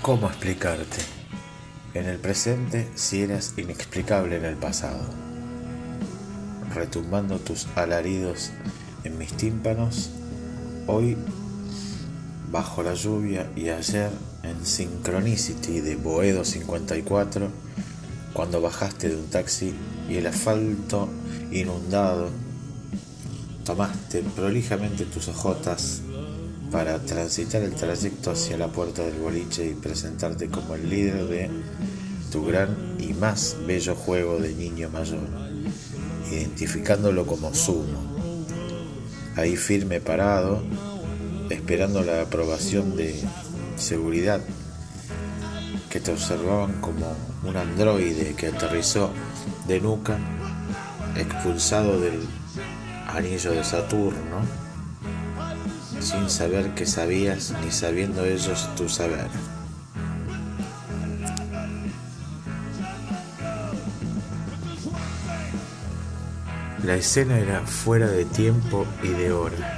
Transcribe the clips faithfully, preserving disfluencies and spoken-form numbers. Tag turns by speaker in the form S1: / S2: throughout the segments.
S1: ¿Cómo explicarte? En el presente si eras inexplicable en el pasado, retumbando tus alaridos en mis tímpanos, hoy bajo la lluvia y ayer en Synchronicity de Boedo cincuenta y cuatro, cuando bajaste de un taxi y el asfalto inundado, tomaste prolijamente tus hojotas para transitar el trayecto hacia la puerta del boliche y presentarte como el líder de tu gran y más bello juego de niño mayor, identificándolo como Sumo, ahí firme parado, esperando la aprobación de seguridad, que te observaban como un androide que aterrizó de nuca, expulsado del anillo de Saturno, sin saber que sabías ni sabiendo ellos tu saber. La escena era fuera de tiempo y de hora.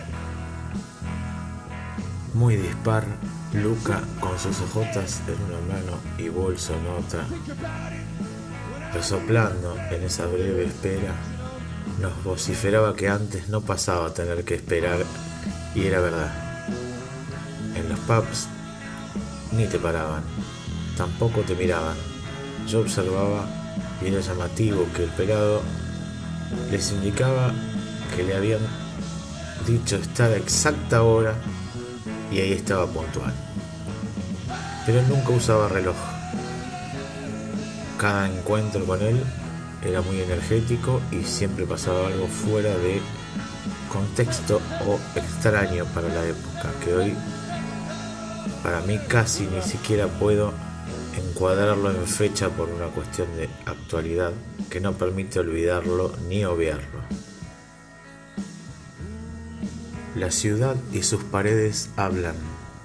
S1: Muy dispar, Luca con sus hojotas en una mano y bolso en otra, resoplando en esa breve espera, nos vociferaba que antes no pasaba a tener que esperar, y era verdad. En los pubs ni te paraban, tampoco te miraban. Yo observaba y era llamativo que el pelado les indicaba que le habían dicho estar a exacta hora y ahí estaba puntual. Pero él nunca usaba reloj. Cada encuentro con él era muy energético y siempre pasaba algo fuera de contexto o extraño para la época, que hoy para mí casi ni siquiera puedo encuadrarlo en fecha por una cuestión de actualidad que no permite olvidarlo ni obviarlo. La ciudad y sus paredes hablan.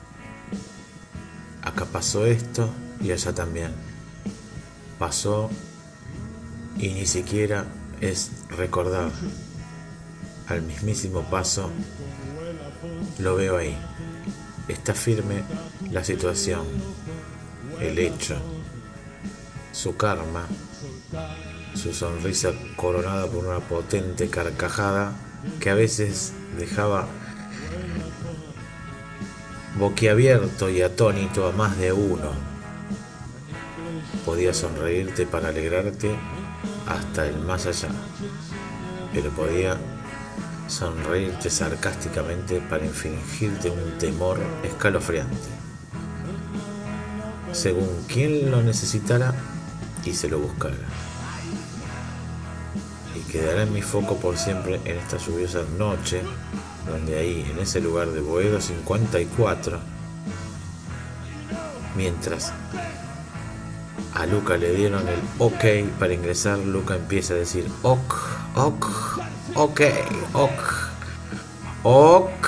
S1: Acá pasó esto y allá también. Pasó y ni siquiera es recordar. Al mismísimo paso lo veo ahí. Está firme la situación, el hecho, su karma, su sonrisa coronada por una potente carcajada que a veces dejaba boquiabierto y atónito a más de uno. Podía sonreírte para alegrarte hasta el más allá, pero podía sonreírte sarcásticamente para infligirte un temor escalofriante, según quien lo necesitara y se lo buscara. Y quedará en mi foco por siempre en esta lluviosa noche, donde ahí, en ese lugar de Boedo cincuenta y cuatro, mientras a Luca le dieron el ok para ingresar, Luca empieza a decir ok, ok, ok, ok, ok,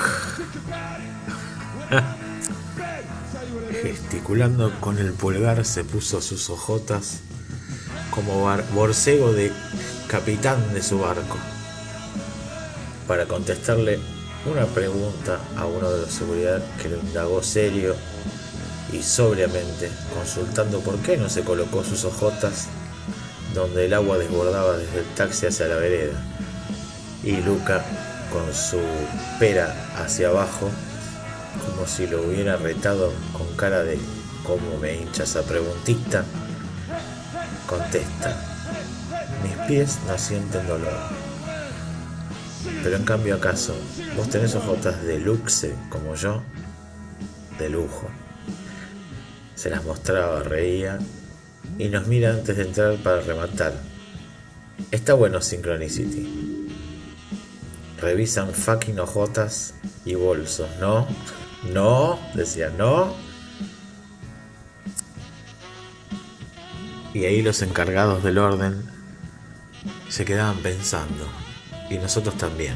S1: gesticulando con el pulgar se puso sus hojotas como bar- borcego de capitán de su barco para contestarle una pregunta a uno de los seguridad que lo indagó serio y sobriamente, consultando por qué no se colocó sus hojotas donde el agua desbordaba desde el taxi hacia la vereda. Y Luca, con su pera hacia abajo, como si lo hubiera retado con cara de ¿cómo me hincha esa preguntita?, contesta: mis pies no sienten dolor. Pero en cambio, ¿acaso vos tenés hojotas de luxe como yo? De lujo. Se las mostraba, reía y nos mira antes de entrar para rematar. Está bueno Synchronicity. Revisan fucking hojotas y bolsos, ¿no? No, decía, no. Y ahí los encargados del orden se quedaban pensando, y nosotros también.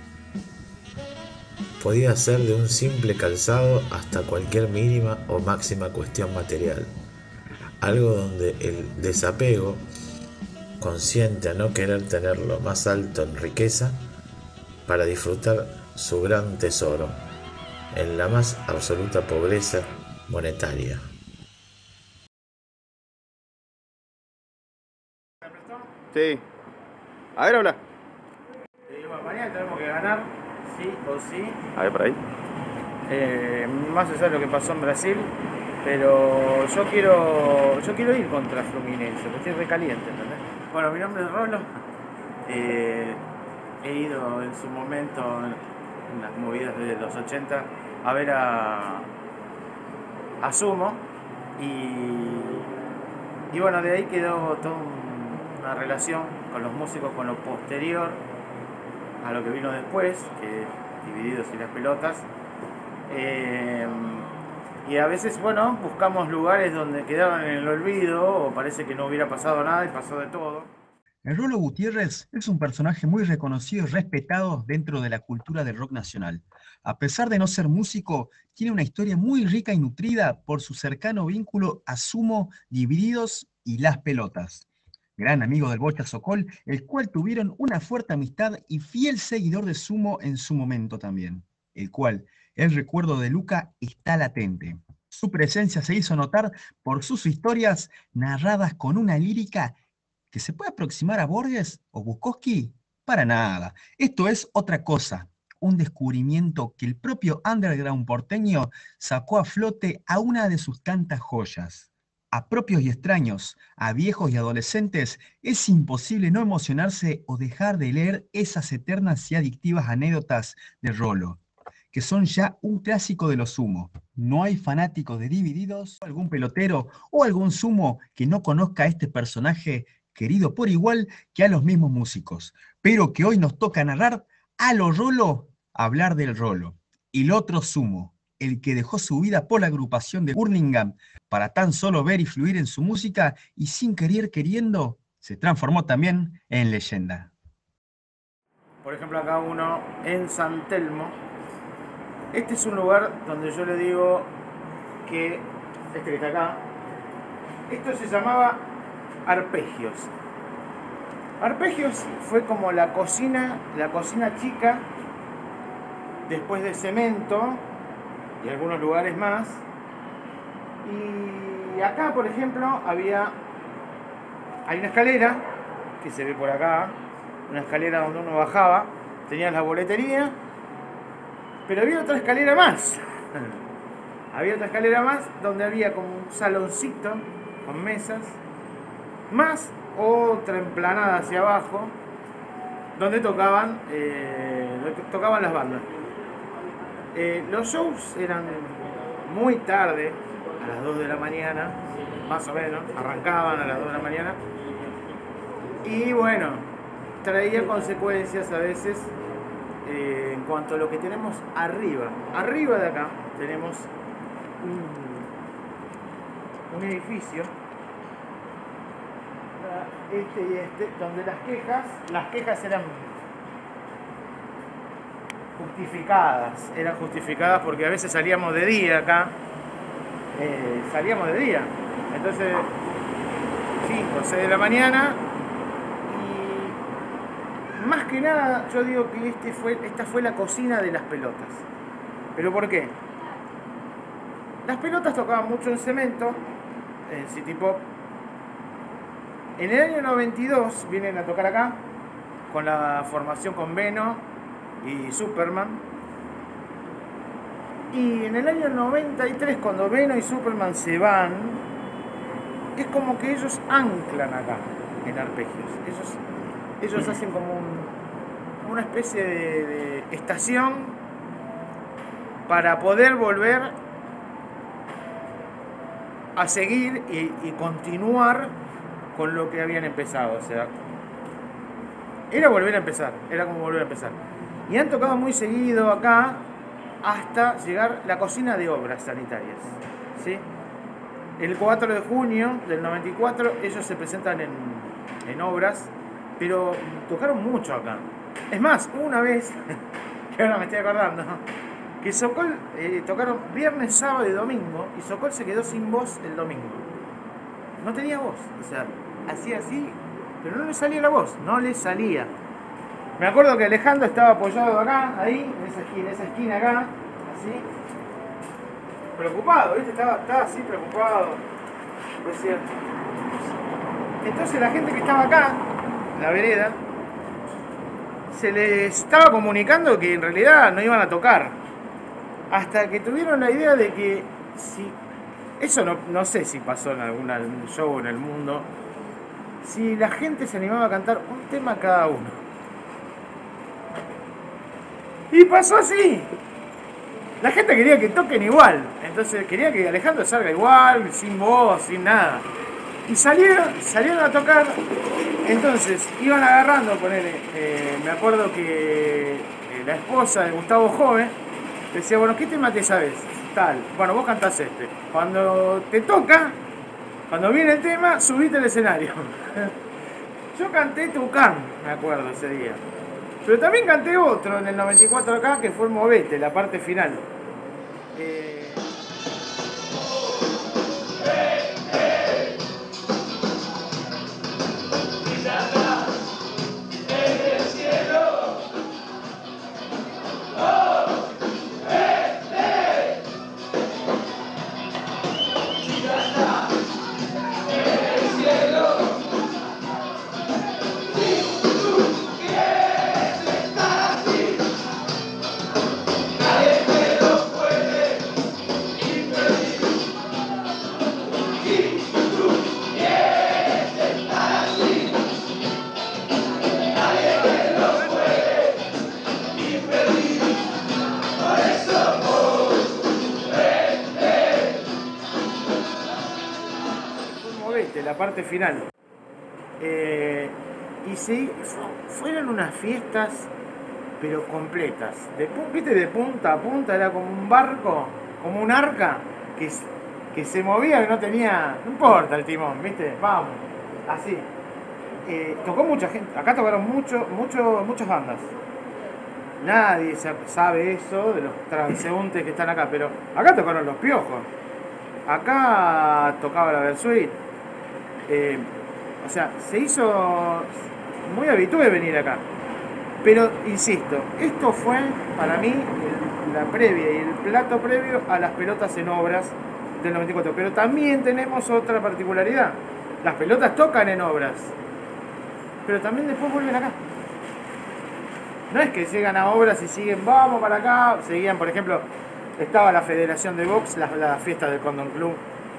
S1: Podía ser de un simple calzado hasta cualquier mínima o máxima cuestión material. Algo donde el desapego, consciente a no querer tenerlo más alto en riqueza, para disfrutar su gran tesoro en la más absoluta pobreza monetaria.
S2: Sí. A ver, habla.
S1: Eh, bueno, mañana tenemos que ganar, sí o sí.
S2: A ver, por ahí.
S1: Eh, más allá de lo que pasó en Brasil, pero yo quiero yo quiero ir contra Fluminense, porque estoy recaliente, ¿entendés? Bueno, mi nombre es Rolo. Eh, he ido en su momento, en las movidas de los ochenta, a ver a, a Sumo y, y bueno, de ahí quedó toda una relación con los músicos, con lo posterior a lo que vino después, que es Divididos y las Pelotas. Eh, y a veces, bueno, buscamos lugares donde quedaban en el olvido o parece que no hubiera pasado nada y pasó de todo.
S3: El Rolo Gutiérrez es un personaje muy reconocido y respetado dentro de la cultura del rock nacional. A pesar de no ser músico, tiene una historia muy rica y nutrida por su cercano vínculo a Sumo, Divididos y Las Pelotas. Gran amigo del Bocha Sokol, el cual tuvieron una fuerte amistad y fiel seguidor de Sumo en su momento también, el cual el recuerdo de Luca está latente. Su presencia se hizo notar por sus historias narradas con una lírica que se puede aproximar a Borges o Bukowski. Para nada. Esto es otra cosa. Un descubrimiento que el propio underground porteño sacó a flote a una de sus tantas joyas. A propios y extraños, a viejos y adolescentes, es imposible no emocionarse o dejar de leer esas eternas y adictivas anécdotas de Rolo, que son ya un clásico de los Sumo. No hay fanático de Divididos, algún pelotero o algún Sumo que no conozca a este personaje querido por igual que a los mismos músicos, pero que hoy nos toca narrar a lo Rolo, hablar del Rolo. Y el otro Sumo, el que dejó su vida por la agrupación de Burlingame para tan solo ver y fluir en su música y sin querer queriendo, se transformó también en leyenda.
S1: Por ejemplo, acá uno en San Telmo. Este es un lugar donde yo le digo que, este que está acá, esto se llamaba Arpegios. Arpegios fue como la cocina, la cocina chica, después de Cemento y algunos lugares más. Y acá, por ejemplo, había, hay una escalera que se ve por acá, una escalera donde uno bajaba, tenías la boletería, pero había otra escalera más. Había otra escalera más donde había como un saloncito con mesas, más otra emplanada hacia abajo, donde tocaban, eh, tocaban las bandas. Eh, los shows eran muy tarde, a las dos de la mañana, más o menos, arrancaban a las dos de la mañana. Y bueno, traía consecuencias a veces eh, en cuanto a lo que tenemos arriba. Arriba de acá tenemos un, un edificio, este y este, donde las quejas, las quejas eran justificadas, eran justificadas porque a veces salíamos de día acá, eh, salíamos de día, entonces cinco o seis de la mañana, y más que nada yo digo que este fue, esta fue la cocina de las pelotas. ¿Pero por qué? Las pelotas tocaban mucho en Cemento, en City Pop. En el año noventa y dos vienen a tocar acá, con la formación con Veno y Superman. Y en el año noventa y tres, cuando Veno y Superman se van, es como que ellos anclan acá, en Arpegios. Ellos, ellos hacen como un, una especie de, de estación para poder volver a seguir y, y continuar con lo que habían empezado. O sea, era volver a empezar, era como volver a empezar. Y han tocado muy seguido acá hasta llegar la cocina de obras sanitarias, ¿sí? El cuatro de junio del noventa y cuatro ellos se presentan en, en obras, pero tocaron mucho acá. Es más, una vez, que ahora me estoy acordando, que Sokol eh, tocaron viernes, sábado y domingo, y Sokol se quedó sin voz el domingo. No tenía voz, o sea, hacía así, pero no le salía la voz, no le salía. Me acuerdo que Alejandro estaba apoyado acá, ahí, en esa esquina, en esa esquina acá, así, preocupado, ¿viste? Estaba, estaba así preocupado. Decía. Entonces la gente que estaba acá
S4: la vereda, se les estaba comunicando que en realidad no iban a tocar. Hasta que tuvieron la idea de que si... Eso no, no sé si pasó en algún show en el mundo. Si la gente se animaba a cantar un tema cada uno. Y pasó así. La gente quería que toquen igual. Entonces quería que Alejandro salga igual, sin voz, sin nada. Y salieron, salieron a tocar. Entonces iban agarrando, ponele, eh, me acuerdo que eh, la esposa de Gustavo Jove decía, bueno, ¿qué tema te sabes? Tal, bueno, vos cantás este. Cuando te toca, cuando viene el tema, subite al escenario. Yo canté Tucán, me acuerdo ese día. Pero también canté otro en el noventa y cuatro acá, que fue Movete, la parte final. Eh... la parte final. Eh, y sí, fueron unas fiestas, pero completas. De, ¿viste? De punta a punta, era como un barco, como un arca, que, que se movía, que no tenía, no importa el timón, ¿viste? Vamos, así. Eh, tocó mucha gente, acá tocaron mucho, mucho, muchas bandas. Nadie sabe eso de los transeúntes que están acá, pero acá tocaron Los Piojos. Acá tocaba la Versuit. Eh, o sea, se hizo muy habitual venir acá. Pero, insisto, esto fue para mí el, la previa y el plato previo a las pelotas en obras del noventa y cuatro. Pero también tenemos otra particularidad. Las pelotas tocan en obras, pero también después vuelven acá. No es que llegan a obras y siguen, vamos para acá. Seguían, por ejemplo, estaba la Federación de Box, la, la fiesta del Condom Club.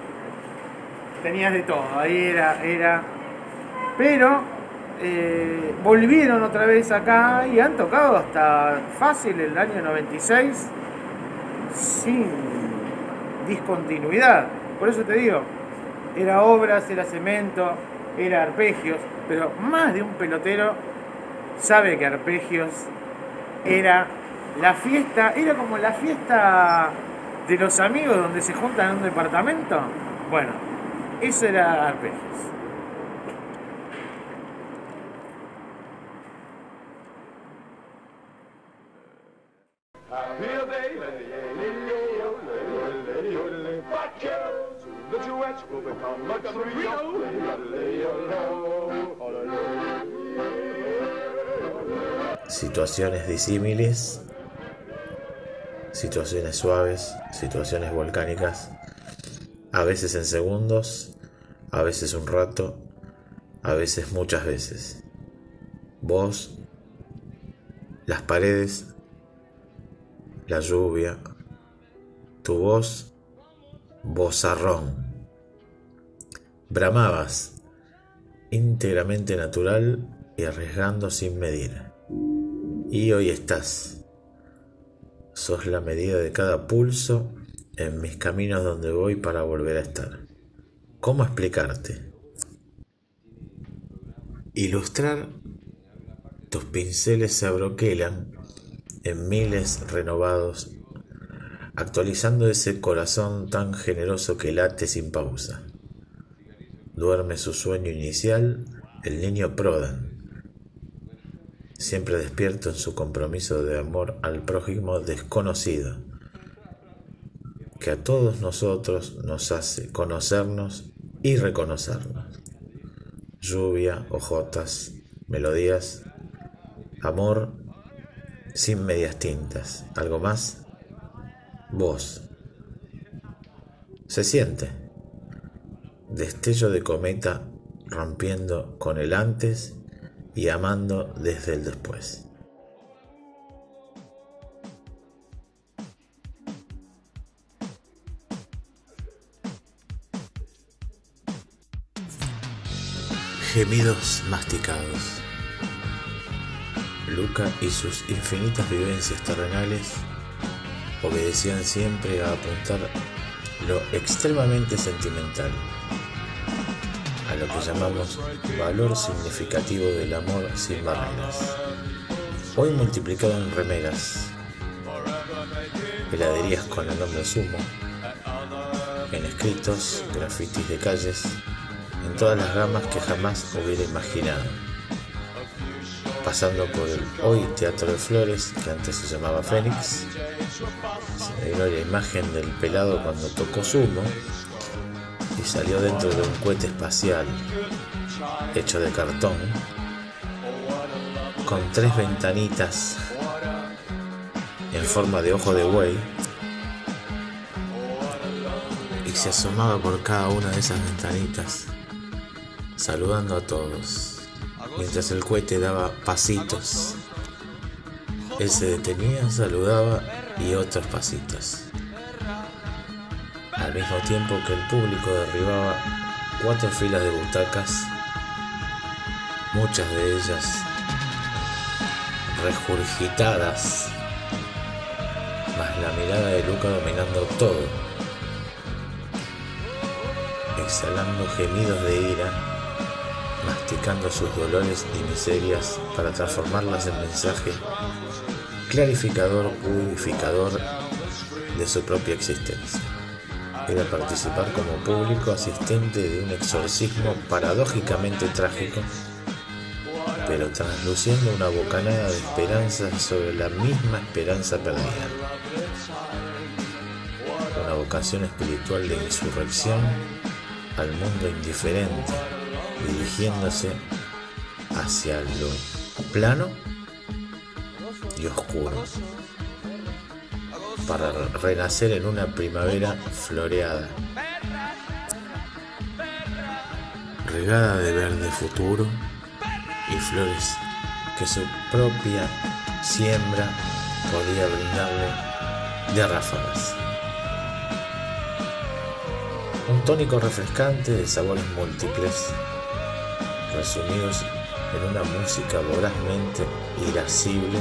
S4: Tenías de todo, ahí era, era. Pero eh, volvieron otra vez acá y han tocado hasta fácil el año noventa y seis sin discontinuidad. Por eso te digo, era obras, era cemento, era arpegios, pero más de un pelotero sabe que arpegios era la fiesta, era como la fiesta de los amigos donde se juntan en un departamento. Bueno, eso era arpegios.
S1: Situaciones disímiles, situaciones suaves, situaciones volcánicas, a veces en segundos, a veces un rato, a veces muchas veces. Vos, las paredes, la lluvia, tu voz, vozarrón. Bramabas, íntegramente natural y arriesgando sin medir. Y hoy estás. Sos la medida de cada pulso en mis caminos donde voy para volver a estar. ¿Cómo explicarte? Ilustrar, tus pinceles se abroquelan en miles renovados, actualizando ese corazón tan generoso que late sin pausa. Duerme su sueño inicial, el niño Prodan, siempre despierto en su compromiso de amor al prójimo desconocido, que a todos nosotros nos hace conocernos y reconocernos. Lluvia, hojotas, melodías, amor sin medias tintas. ¿Algo más? Voz. Se siente. Destello de cometa rompiendo con el antes y amando desde el después. Gemidos masticados. Luca y sus infinitas vivencias terrenales obedecían siempre a apuntar lo extremadamente sentimental, a lo que llamamos valor significativo del amor sin barreras, hoy multiplicado en remeras, heladerías con el nombre Sumo, en escritos, grafitis de calles, en todas las gamas que jamás hubiera imaginado, pasando por el hoy Teatro de Flores, que antes se llamaba Fénix. Se me vino la imagen del pelado cuando tocó Sumo y salió dentro de un cohete espacial hecho de cartón con tres ventanitas en forma de ojo de buey, y se asomaba por cada una de esas ventanitas saludando a todos, mientras el cohete daba pasitos. Él se detenía, saludaba y otros pasitos, al mismo tiempo que el público derribaba cuatro filas de butacas, muchas de ellas regurgitadas, más la mirada de Luca dominando todo, exhalando gemidos de ira, masticando sus dolores y miserias para transformarlas en mensaje clarificador, purificador de su propia existencia. Era participar como público asistente de un exorcismo paradójicamente trágico, pero trasluciendo una bocanada de esperanza sobre la misma esperanza perdida. Una vocación espiritual de insurrección al mundo indiferente, dirigiéndose hacia lo plano y oscuro, para renacer en una primavera floreada, regada de verde futuro y flores que su propia siembra podía brindarle de ráfagas. Un tónico refrescante de sabores múltiples, resumidos en una música vorazmente irascible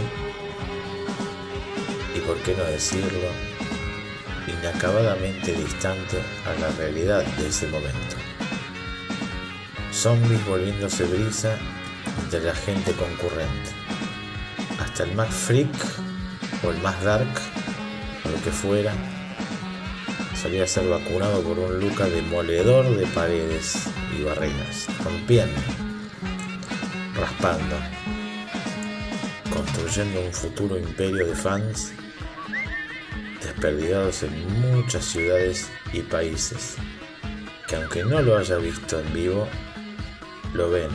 S1: y, por qué no decirlo, inacabadamente distante a la realidad de ese momento. Zombies volviéndose brisa entre la gente concurrente. Hasta el más freak o el más dark, o lo que fuera, solía ser vacunado por un Luca demoledor de paredes y barreras, rompiendo, raspando, construyendo un futuro imperio de fans desperdigados en muchas ciudades y países, que aunque no lo haya visto en vivo, lo ven,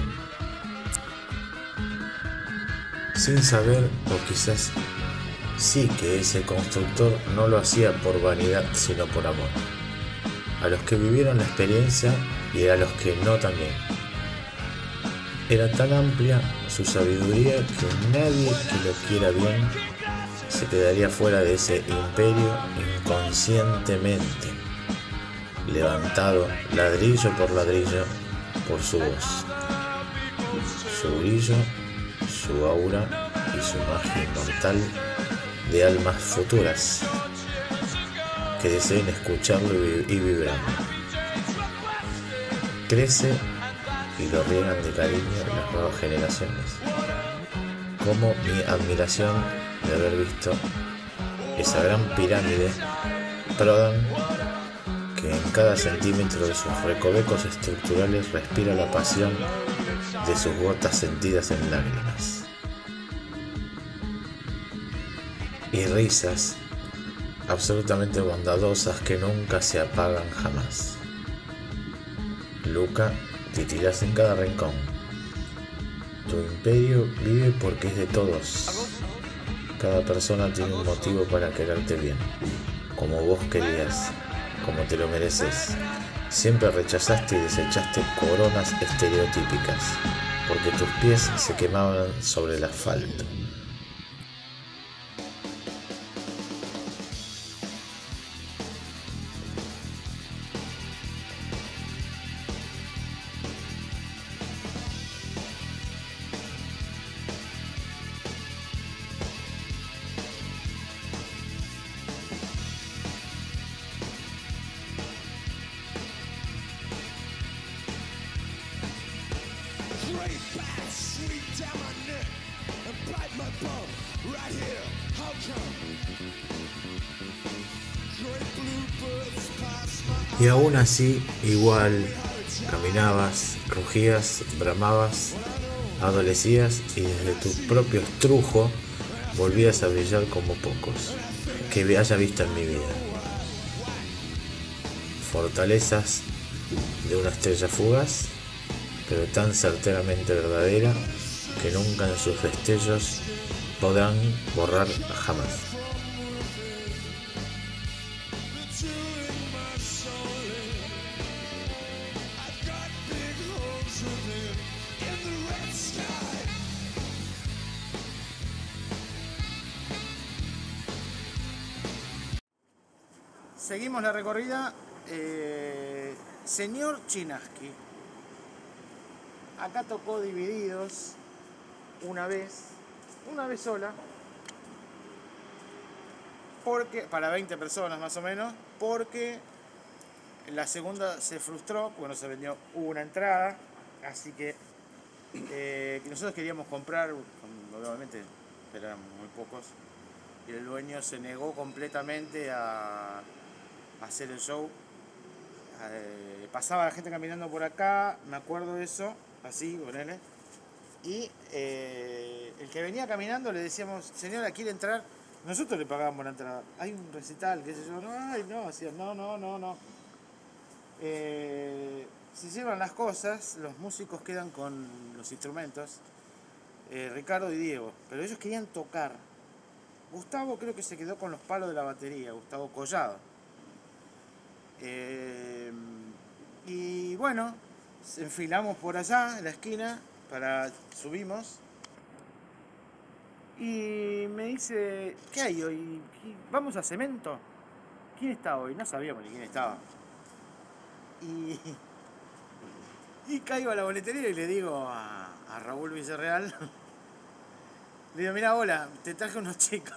S1: sin saber, o quizás sí, que ese constructor no lo hacía por vanidad, sino por amor, a los que vivieron la experiencia y a los que no también. Era tan amplia su sabiduría que nadie que lo quiera bien se quedaría fuera de ese imperio inconscientemente, levantado ladrillo por ladrillo por su voz, su brillo, su aura y su magia inmortal de almas futuras que deseen escucharlo y vibrarlo. Crece y lo riegan de cariño las nuevas generaciones, como mi admiración de haber visto esa gran pirámide Prodan, que en cada centímetro de sus recovecos estructurales respira la pasión de sus gotas sentidas en lágrimas. Y risas absolutamente bondadosas que nunca se apagan jamás. Luca, titirás en cada rincón. Tu imperio vive porque es de todos. Cada persona tiene un motivo para quererte bien, como vos querías, como te lo mereces. Siempre rechazaste y desechaste coronas estereotípicas, porque tus pies se quemaban sobre el asfalto. Y aún así, igual, caminabas, rugías, bramabas, adolecías y desde tu propio estrujo volvías a brillar como pocos que haya visto en mi vida. Fortalezas de una estrella fugaz, pero tan certeramente verdadera que nunca en sus destellos podrán borrar jamás.
S4: Seguimos la recorrida. Eh, señor Chinaski. Acá tocó Divididos una vez, una vez sola, porque para veinte personas más o menos, porque la segunda se frustró, porque no se vendió una entrada, así que eh, nosotros queríamos comprar, obviamente eran muy pocos, y el dueño se negó completamente a, a hacer el show. Eh, pasaba la gente caminando por acá, me acuerdo de eso, así, ponele. Y eh, el que venía caminando le decíamos, señora, ¿quiere entrar? Nosotros le pagábamos la entrada. Hay un recital, qué sé yo, no, ay, no, hacían, no, no, no, no. Eh, se llevan las cosas, los músicos quedan con los instrumentos, eh, Ricardo y Diego, pero ellos querían tocar. Gustavo creo que se quedó con los palos de la batería, Gustavo Collado. Eh, y bueno, enfilamos por allá, en la esquina, para subimos. Y me dice, ¿qué hay hoy? ¿Vamos a Cemento? ¿Quién está hoy? No sabíamos ni quién estaba. Y, y caigo a la boletería y le digo a, a Raúl Villarreal, le digo, mira, hola, te traje unos chicos.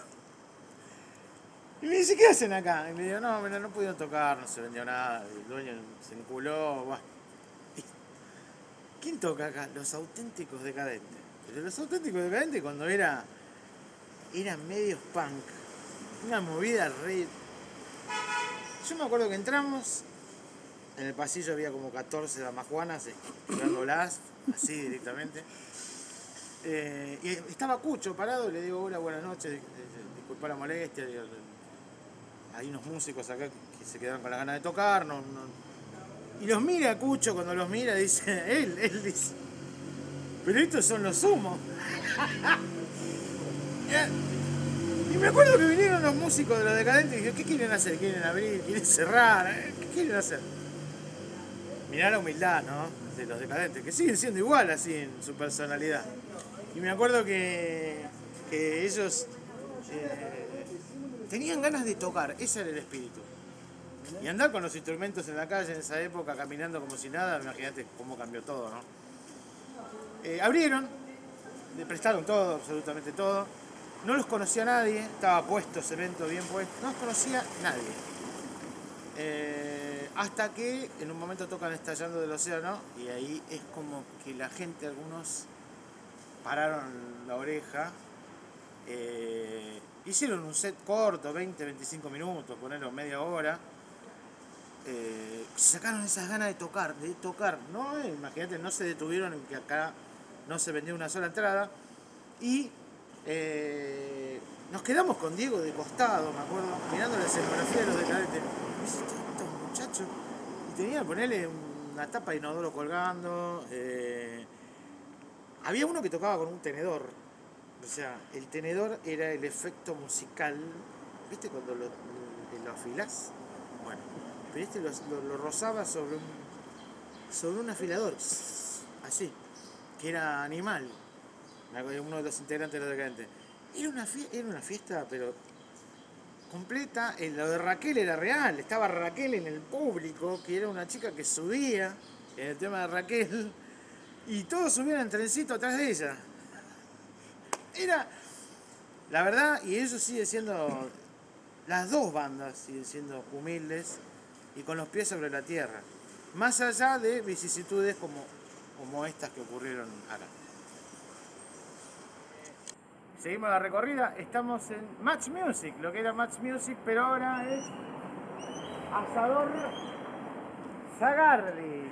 S4: Y me dice, ¿qué hacen acá? Y le digo, no, mira, no pudieron tocar, no se vendió nada, el dueño se enculó. Bah. ¿Quién toca acá? Los Auténticos Decadentes. Pero los Auténticos Decadentes cuando era eran medios punk, una movida re... Yo me acuerdo que entramos, en el pasillo había como catorce damajuanas jugándolas, así directamente. Eh, y estaba Cucho parado, le digo, hola, buenas noches, disculpa la molestia, digo, hay unos músicos acá que se quedaron con la ganas de tocar, no, no. Y los mira Cucho, cuando los mira dice, él, él dice, pero estos son los humos. Y me acuerdo que vinieron los músicos de los Decadentes y dije, ¿qué quieren hacer? ¿Quieren abrir? ¿Quieren cerrar? ¿Qué quieren hacer? Mirá la humildad, ¿no? De los Decadentes, que siguen siendo igual así en su personalidad. Y me acuerdo que, que ellos eh, tenían ganas de tocar, ese era el espíritu. Y andar con los instrumentos en la calle en esa época, caminando como si nada, imagínate cómo cambió todo, ¿no? Eh, abrieron, le prestaron todo, absolutamente todo. No los conocía nadie, estaba puesto Cemento bien puesto, no los conocía nadie. Eh, hasta que en un momento tocan Estallando del Océano y ahí es como que la gente, algunos pararon la oreja, eh, hicieron un set corto, veinte, veinticinco minutos, ponerlo media hora. Eh, sacaron esas ganas de tocar, de tocar, ¿no? Imagínate, no se detuvieron en que acá no se vendió una sola entrada. Y eh, nos quedamos con Diego de costado, me acuerdo, mirando la escenografía de los Decadentes. Estos muchachos, y tenían que ponerle una tapa de inodoro colgando. Eh, había uno que tocaba con un tenedor. O sea, el tenedor era el efecto musical. ¿Viste cuando lo, lo afilás? Bueno, pero este lo, lo, lo rozaba sobre un, sobre un afilador, así, que era Animal, uno de los integrantes de los Decadentes. Era una, fiesta, era una fiesta, pero completa. Lo de Raquel era real, estaba Raquel en el público, que era una chica que subía en el tema de Raquel, y todos subían en trencito atrás de ella. Era, la verdad, y eso sigue siendo, las dos bandas siguen siendo humildes y con los pies sobre la tierra, más allá de vicisitudes como, como estas que ocurrieron acá. Seguimos la recorrida, estamos en Match Music, lo que era Match Music, pero ahora es Asador Zagardi.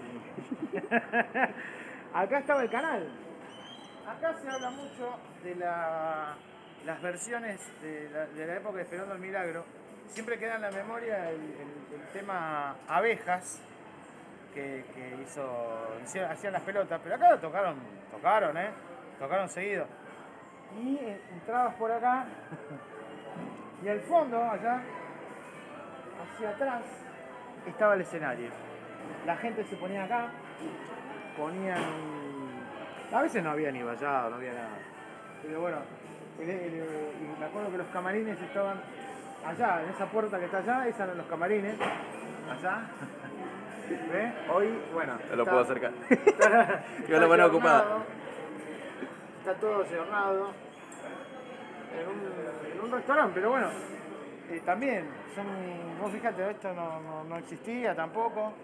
S4: Acá estaba el canal. Acá se habla mucho de la, las versiones de la, de la época de Esperando el Milagro. Siempre queda en la memoria el, el, el tema Abejas, que, que hizo, hicieron, hacían las pelotas, pero acá tocaron, tocaron, eh, tocaron seguido. Y entrabas por acá y al fondo, allá, hacia atrás, estaba el escenario. La gente se ponía acá, ponían... A veces no había ni vallado, no había nada. Pero bueno, el, el, el, y me acuerdo que los camarines estaban allá, en esa puerta que está allá, esos eran los camarines, allá. ¿Ves? Hoy, bueno...
S2: Te lo
S4: está,
S2: puedo acercar.
S4: Está,
S2: Yo la mano ocupada.
S4: Está todo cerrado en un, en un restaurante, pero bueno, eh, también, son, vos fíjate, esto no, no, no existía tampoco.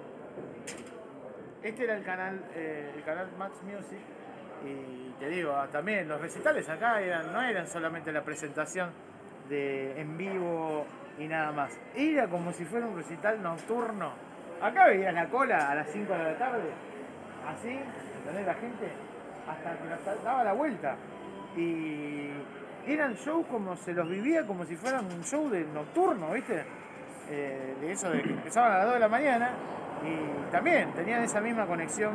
S4: Este era el canal, eh, el canal Match Music, y te digo, también los recitales acá eran, no eran solamente la presentación de en vivo y nada más, era como si fuera un recital nocturno. Acá veías la cola a las cinco de la tarde, así, ¿entendés? La gente hasta que daba la vuelta, y eran shows como se los vivía como si fueran un show de nocturno, ¿viste? Eh, de eso de que empezaban a las dos de la mañana, y también tenían esa misma conexión,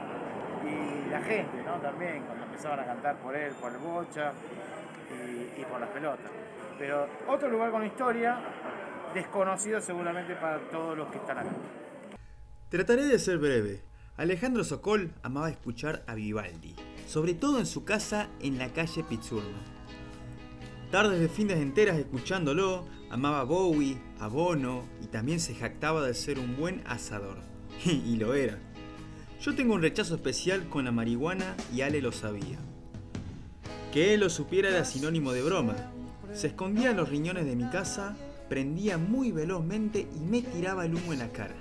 S4: y la gente, ¿no? También cuando empezaban a cantar por él, por el Bocha y, y por las pelotas. Pero otro lugar con historia, desconocido seguramente para todos los que están acá.
S3: Trataré de ser breve. Alejandro Sokol amaba escuchar a Vivaldi, sobre todo en su casa en la calle Pizzurno. Tardes de fines enteras escuchándolo, amaba a Bowie, a Bono, y también se jactaba de ser un buen asador. Y lo era. Yo tengo un rechazo especial con la marihuana y Ale lo sabía. Que él lo supiera era sinónimo de broma. Se escondía en los riñones de mi casa, prendía muy velozmente y me tiraba el humo en la cara.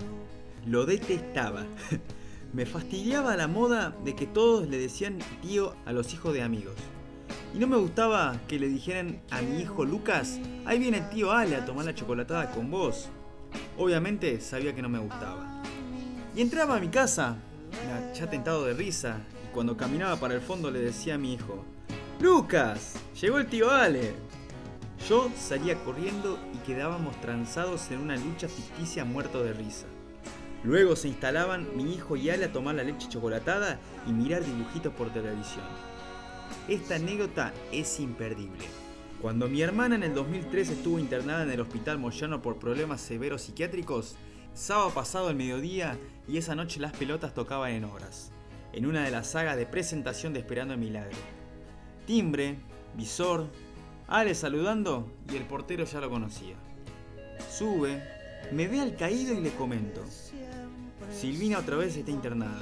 S3: Lo detestaba. Me fastidiaba la moda de que todos le decían tío a los hijos de amigos. Y no me gustaba que le dijeran a mi hijo Lucas, ahí viene el tío Ale a tomar la chocolatada con vos. Obviamente sabía que no me gustaba. Y entraba a mi casa, ya tentado de risa, y cuando caminaba para el fondo le decía a mi hijo, Lucas, llegó el tío Ale. Yo salía corriendo y quedábamos tranzados en una lucha ficticia muertos de risa. Luego se instalaban mi hijo y Ale a tomar la leche chocolatada y mirar dibujitos por televisión. Esta anécdota es imperdible. Cuando mi hermana en el dos mil tres estuvo internada en el hospital Moyano por problemas severos psiquiátricos, sábado pasado al mediodía y esa noche las pelotas tocaban en horas, en una de las sagas de presentación de Esperando el Milagro. Timbre, visor, Ale saludando y el portero ya lo conocía. Sube, me ve al caído y le comento, Silvina otra vez está internada.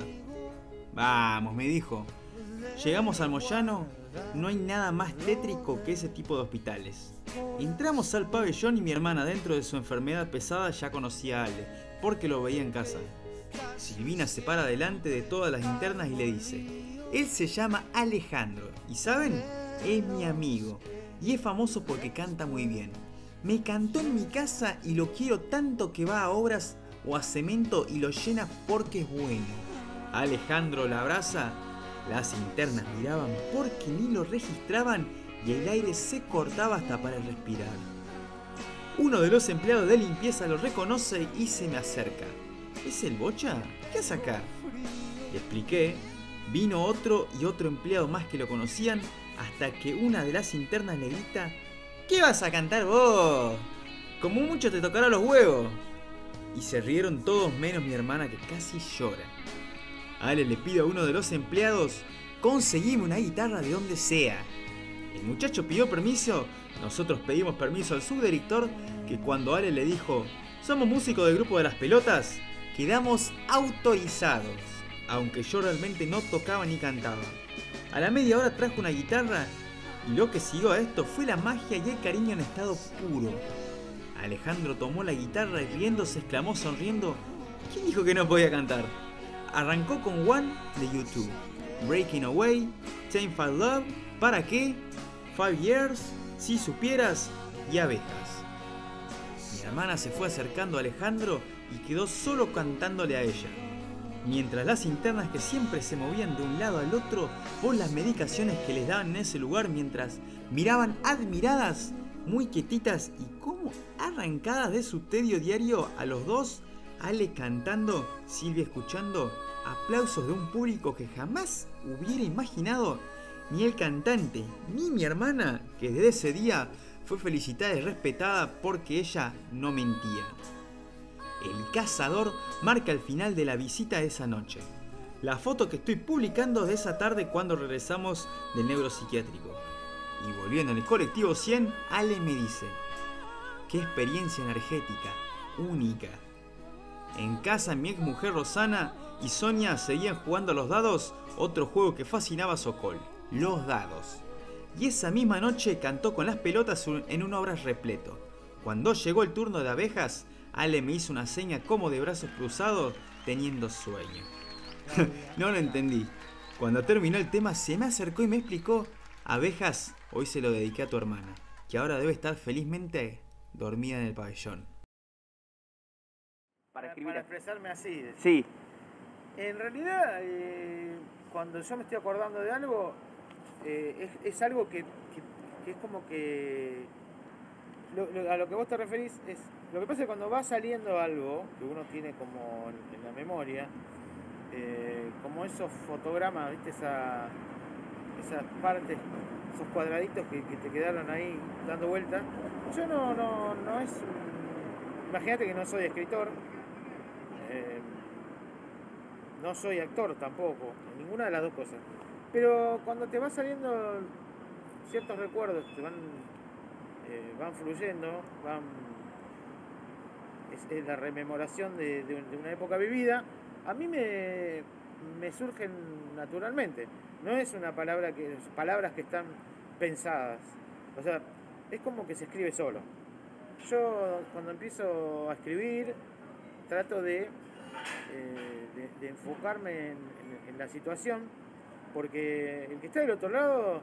S3: Vamos, me dijo. Llegamos al Moyano, no hay nada más tétrico que ese tipo de hospitales. Entramos al pabellón y mi hermana, dentro de su enfermedad pesada, ya conocía a Ale, porque lo veía en casa. Silvina se para delante de todas las internas y le dice, él se llama Alejandro, y ¿saben? Es mi amigo, y es famoso porque canta muy bien. Me cantó en mi casa y lo quiero tanto que va a obras o a cemento y lo llena porque es bueno. Alejandro la abraza, las internas miraban porque ni lo registraban y el aire se cortaba hasta para respirar. Uno de los empleados de limpieza lo reconoce y se me acerca. ¿Es el Bocha? ¿Qué hace acá? Le expliqué. Vino otro y otro empleado más que lo conocían hasta que una de las internas le grita, ¿qué vas a cantar vos? Como mucho te tocará los huevos.
S5: y se rieron todos menos mi hermana, que casi llora. Ale le pido a uno de los empleados: conseguime una guitarra de donde sea. El muchacho pidió permiso, nosotros pedimos permiso al subdirector, que cuando Ale le dijo: somos músicos del grupo de las pelotas, quedamos autorizados, aunque yo realmente no tocaba ni cantaba. A la media hora trajo una guitarra y lo que siguió a esto fue la magia y el cariño en estado puro. Alejandro tomó la guitarra y riéndose exclamó sonriendo: ¿quién dijo que no podía cantar? Arrancó con One de YouTube, Breaking Away, Time for Love, ¿Para qué?, Five Years, Si supieras y Abejas. Mi hermana se fue acercando a Alejandro y quedó solo cantándole a ella, mientras las internas, que siempre se movían de un lado al otro por las medicaciones que les daban en ese lugar, mientras miraban admiradas, muy quietitas y como arrancadas de su tedio diario, a los dos, Ale cantando, Silvia escuchando, aplausos de un público que jamás hubiera imaginado, ni el cantante ni mi hermana, que desde ese día fue felicitada y respetada porque ella no mentía. El cazador marca el final de la visita de esa noche. La foto que estoy publicando de esa tarde cuando regresamos del neuropsiquiátrico. Y volviendo en el colectivo cien, Ale me dice: qué experiencia energética, única. En casa mi ex mujer Rosana y Sonia seguían jugando a los dados, otro juego que fascinaba a Sokol, los dados. Y esa misma noche cantó con las pelotas en un obras repleto. Cuando llegó el turno de Abejas, Ale me hizo una seña como de brazos cruzados, teniendo sueño. No lo entendí. Cuando terminó el tema se me acercó y me explicó: Abejas, hoy se lo dediqué a tu hermana, que ahora debe estar felizmente dormida en el pabellón.
S4: Para, para expresarme así.
S5: Sí.
S4: En realidad, eh, cuando yo me estoy acordando de algo, eh, es, es algo que, que, que es como que... Lo, lo, a lo que vos te referís es... Lo que pasa es que cuando va saliendo algo que uno tiene como en, en la memoria, eh, como esos fotogramas, ¿viste? Esa, esas partes, esos cuadraditos que, que te quedaron ahí dando vueltas. Yo no, no, no es... Un, imagínate que no soy escritor. Eh, no soy actor tampoco, ninguna de las dos cosas. Pero cuando te va saliendo ciertos recuerdos, te van, eh, van fluyendo, van, es, es la rememoración de, de, de una época vivida, a mí me, me surgen naturalmente. No es una palabra que, palabras que están pensadas. O sea, es como que se escribe solo. Yo cuando empiezo a escribir trato de, eh, de, de enfocarme en, en, en la situación, porque el que está del otro lado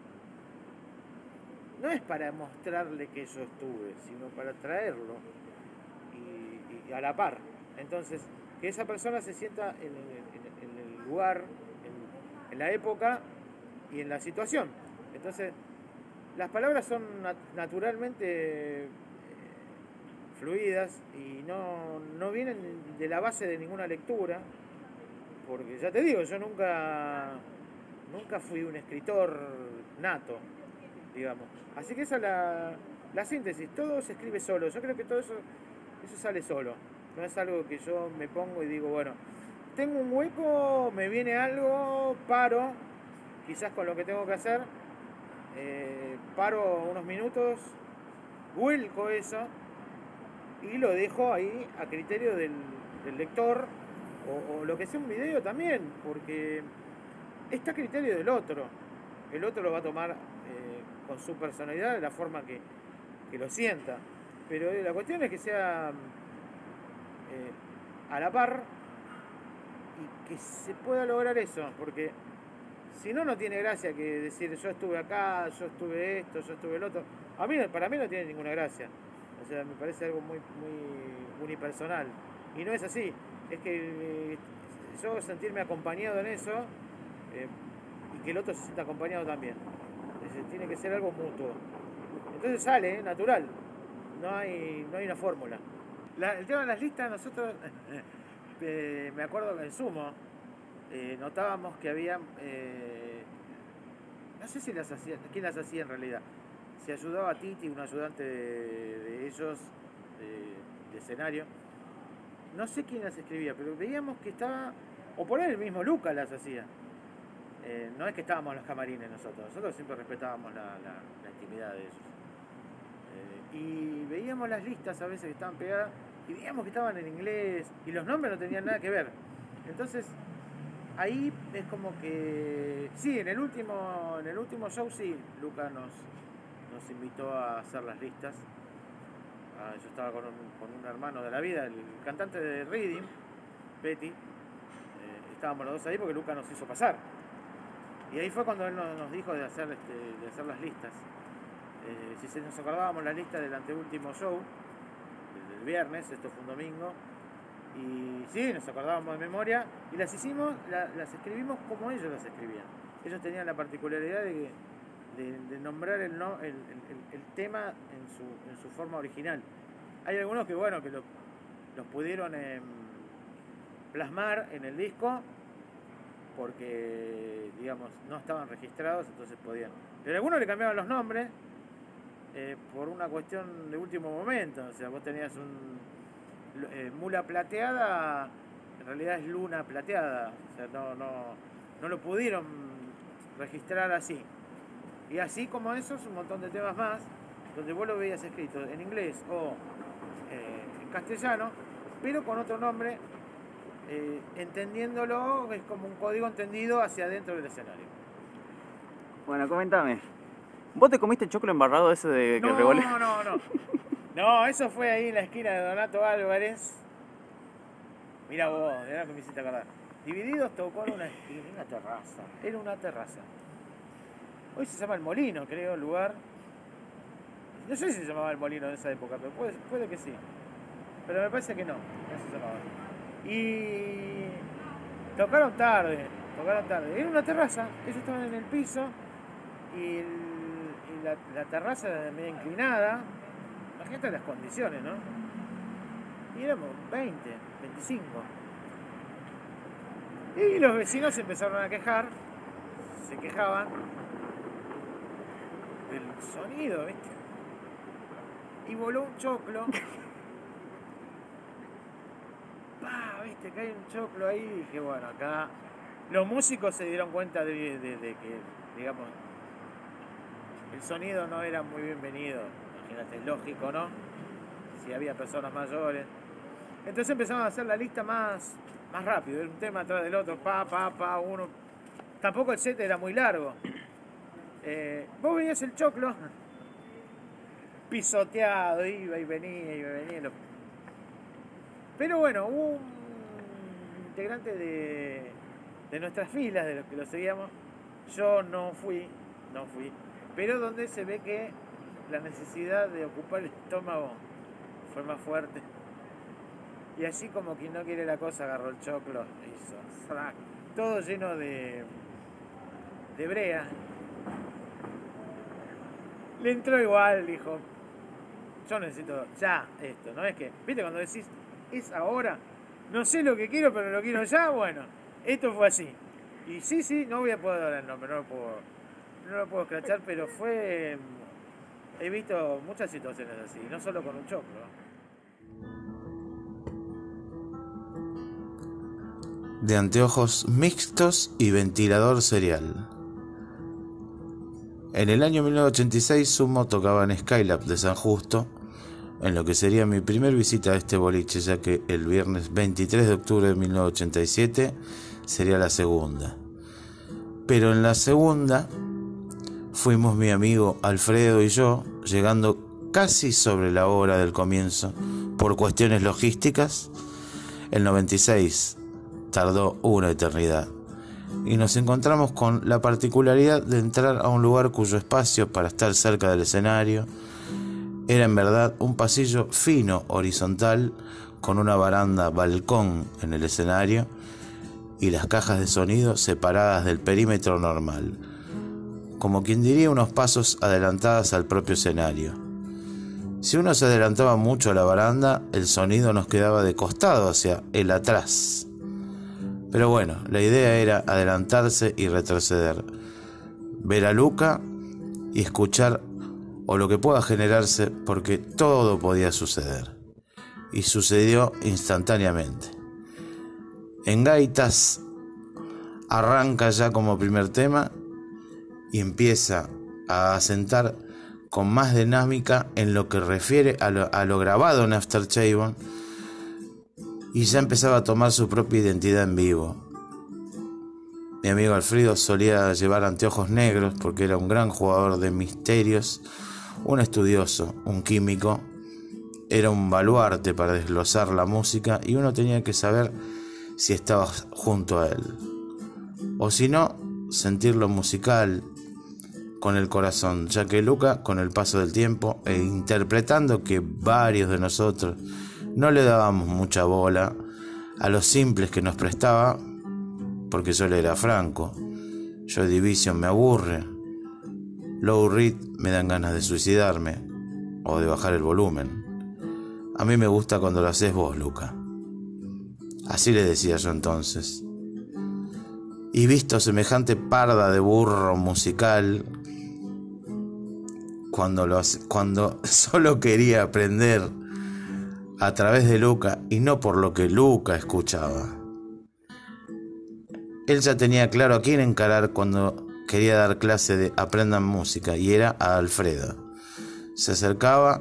S4: no es para mostrarle que yo estuve, sino para traerlo y, y a la par. Entonces, que esa persona se sienta en, en, en el lugar, en, en la época y en la situación. Entonces, las palabras son nat naturalmente fluidas y no, no vienen de la base de ninguna lectura, porque ya te digo, yo nunca nunca fui un escritor nato, digamos. Así que esa es la, la síntesis, todo se escribe solo. Yo creo que todo eso, eso sale solo, no es algo que yo me pongo y digo, bueno, tengo un hueco, me viene algo, paro, quizás con lo que tengo que hacer, eh, paro unos minutos, vuelco eso y lo dejo ahí a criterio del, del lector, o, o lo que sea un video también, porque está a criterio del otro. El otro lo va a tomar eh, con su personalidad, de la forma que, que lo sienta. Pero la cuestión es que sea eh, a la par y que se pueda lograr eso, porque si no, no tiene gracia que decir yo estuve acá, yo estuve esto, yo estuve el otro. A mí, para mí no tiene ninguna gracia. O sea, me parece algo muy, muy unipersonal. Y no es así. Es que eh, yo sentirme acompañado en eso eh, y que el otro se sienta acompañado también. Entonces, tiene que ser algo mutuo. Entonces sale, ¿eh? Natural. No hay, no hay una fórmula. La, el tema de las listas, nosotros, eh, me acuerdo que en Sumo eh, notábamos que había, eh, no sé si las hacía, quién las hacía en realidad. Se ayudaba a Titi, un ayudante de, de ellos, de, de escenario, no sé quién las escribía, pero veíamos que estaba, o por ahí el mismo Lucas las hacía. Eh, no es que estábamos en los camarines nosotros, nosotros siempre respetábamos la, la, la intimidad de ellos. Eh, y veíamos las listas a veces que estaban pegadas y veíamos que estaban en inglés y los nombres no tenían nada que ver. Entonces, ahí es como que, sí, en el último, en el último show sí, Lucas nos, nos invitó a hacer las listas. Ah, yo estaba con un, con un hermano de la vida, el cantante de Reading, Petty. Eh, estábamos los dos ahí porque Lucas nos hizo pasar. Y ahí fue cuando él nos, nos dijo de hacer, este, de hacer las listas. Eh, si se nos acordábamos la lista del anteúltimo show, el del viernes, esto fue un domingo. Y sí, nos acordábamos de memoria y las hicimos, la, las escribimos como ellos las escribían. Ellos tenían la particularidad de, de, de nombrar el, no, el, el, el tema en su, en su forma original. Hay algunos que, bueno, que lo, los pudieron eh, plasmar en el disco porque, digamos, no estaban registrados, entonces podían. Pero algunos le cambiaban los nombres eh, por una cuestión de último momento. O sea, vos tenías un... Eh, mula plateada, en realidad es luna plateada, o sea, no, no, no lo pudieron registrar así. Y así como esos, un montón de temas más, donde vos lo veías escrito en inglés o eh, en castellano, pero con otro nombre, eh, entendiéndolo, es como un código entendido hacia adentro del escenario.
S6: Bueno, coméntame, ¿vos te comiste choclo embarrado ese de que
S4: no,
S6: revolé?
S4: No, no, no. No, eso fue ahí en la esquina de Donato Álvarez. Mira vos, mirá lo que me hiciste acordar. Divididos tocó en una esquina, una terraza. Era una terraza. Hoy se llama El Molino, creo, el lugar. No sé si se llamaba El Molino en esa época, pero puede, puede que sí. Pero me parece que no, no se llamaba. Y tocaron tarde, tocaron tarde. Era una terraza, ellos estaban en el piso y, el, y la, la terraza era medio inclinada. Imagínate las condiciones, ¿no? Y éramos veinte, veinticinco. Y los vecinos se empezaron a quejar, se quejaban del sonido, ¿viste? Y voló un choclo. ¡Pah! ¿Viste? Que hay un choclo ahí. Y dije, bueno, acá los músicos se dieron cuenta de, de, de que, digamos, el sonido no era muy bienvenido. Imagínate, es lógico, ¿no? Si había personas mayores. Entonces empezamos a hacer la lista más, más rápido, un tema atrás del otro, pa, pa, pa, uno. Tampoco el set era muy largo. Eh, vos veías el choclo pisoteado, iba y venía, iba y venía. Pero bueno, hubo un integrante de, de nuestras filas, de los que lo seguíamos. Yo no fui, no fui, pero donde se ve que la necesidad de ocupar el estómago fue más fuerte. Y así como quien no quiere la cosa, agarró el choclo e hizo ¡frac! Todo lleno de, de brea. Le entró igual, dijo, yo necesito ya esto, ¿no? Es que, ¿viste cuando decís, es ahora? No sé lo que quiero, pero lo quiero ya, bueno, esto fue así. Y sí, sí, no voy a poder dar el nombre, no lo puedo, no lo puedo escrachar, pero fue... He visto muchas situaciones así, no solo con un choclo.
S1: De anteojos mixtos y ventilador serial. En el año mil novecientos ochenta y seis Sumo tocaba en Skylab de San Justo, en lo que sería mi primer visita a este boliche, ya que el viernes veintitrés de octubre de mil novecientos ochenta y siete sería la segunda. Pero en la segunda fuimos mi amigo Alfredo y yo, llegando casi sobre la hora del comienzo por cuestiones logísticas. El noventa y seis tardó una eternidad y nos encontramos con la particularidad de entrar a un lugar cuyo espacio para estar cerca del escenario era en verdad un pasillo fino horizontal con una baranda balcón en el escenario y las cajas de sonido separadas del perímetro normal, como quien diría unos pasos adelantadas al propio escenario. Si uno se adelantaba mucho a la baranda, el sonido nos quedaba de costado hacia el atrás. Pero bueno, la idea era adelantarse y retroceder, ver a Luca y escuchar o lo que pueda generarse, porque todo podía suceder. y sucedió instantáneamente. En gaitas arranca ya como primer tema y empieza a asentar con más dinámica en lo que refiere a lo, a lo grabado en Aftershave, y ya empezaba a tomar su propia identidad en vivo. Mi amigo Alfredo solía llevar anteojos negros porque era un gran jugador de misterios, un estudioso, un químico. Era un baluarte para desglosar la música y uno tenía que saber si estaba junto a él. O si no, sentir lo musical con el corazón, ya que Luca, con el paso del tiempo e interpretando que varios de nosotros no le dábamos mucha bola a los simples que nos prestaba, porque yo le era franco, Joy Division me aburre, Lou Reed me dan ganas de suicidarme o de bajar el volumen. A mí me gusta cuando lo haces vos, Luca. Así le decía yo entonces. Y visto semejante parda de burro musical, cuando, lo, cuando solo quería aprender a través de Luca y no por lo que Luca escuchaba. Él ya tenía claro a quién encarar cuando quería dar clase de aprendan música, y era a Alfredo. Se acercaba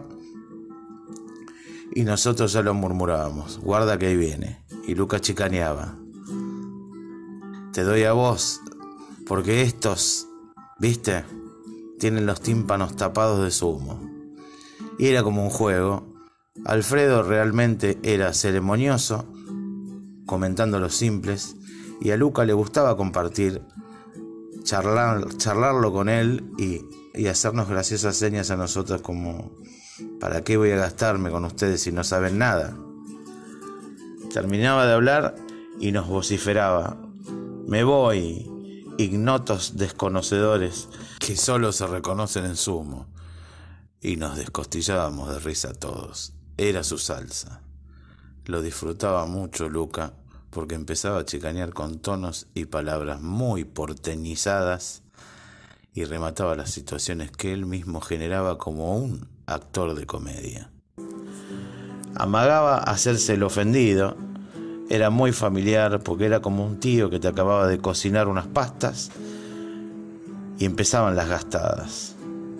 S1: y nosotros ya lo murmurábamos, guarda que ahí viene, y Luca chicaneaba. Te doy a vos, porque estos, ¿viste? Tienen los tímpanos tapados de zumo. Y era como un juego. Alfredo realmente era ceremonioso, comentando los simples, y a Luca le gustaba compartir, charlar, charlarlo con él y, y hacernos graciosas señas a nosotros como, ¿para qué voy a gastarme con ustedes si no saben nada? Terminaba de hablar y nos vociferaba, me voy, ignotos desconocedores que solo se reconocen en sumo. Y nos descostillábamos de risa todos. Era su salsa. Lo disfrutaba mucho Luca, porque empezaba a chicanear con tonos y palabras muy porteñizadas y remataba las situaciones que él mismo generaba como un actor de comedia. Amagaba hacerse el ofendido. Era muy familiar porque era como un tío que te acababa de cocinar unas pastas y empezaban las gastadas.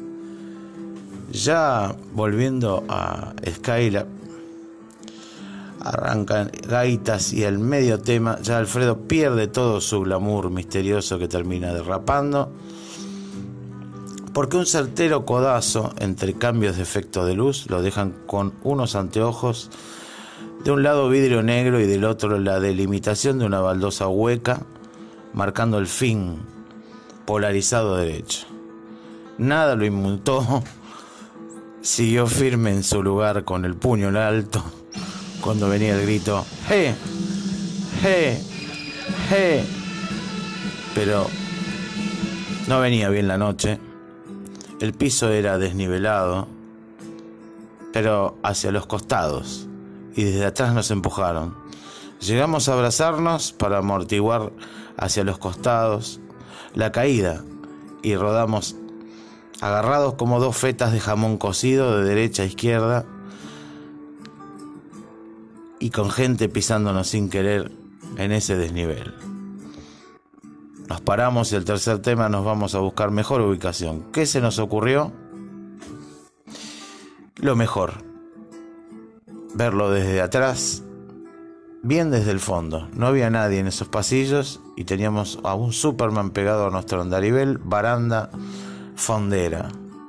S1: Ya volviendo a Skylab, arrancan gaitas y el medio tema, ya Alfredo pierde todo su glamour misterioso que termina derrapando, porque un certero codazo entre cambios de efecto de luz lo dejan con unos anteojos, de un lado vidrio negro y del otro la delimitación de una baldosa hueca, marcando el fin polarizado derecho. Nada lo inmutó, siguió firme en su lugar con el puño en alto cuando venía el grito ¡Hey! ¡Hey! ¡Hey! Pero no venía bien la noche. El piso era desnivelado, pero hacia los costados, y desde atrás nos empujaron. Llegamos a abrazarnos para amortiguar hacia los costados la caída y rodamos agarrados como dos fetas de jamón cocido de derecha a izquierda y con gente pisándonos sin querer en ese desnivel. Nos paramos y el tercer tema nos vamos a buscar mejor ubicación. ¿Qué se nos ocurrió? Lo mejor, verlo desde atrás, bien desde el fondo. No había nadie en esos pasillos y teníamos a un Superman pegado a nuestro andarivel, baranda fondera.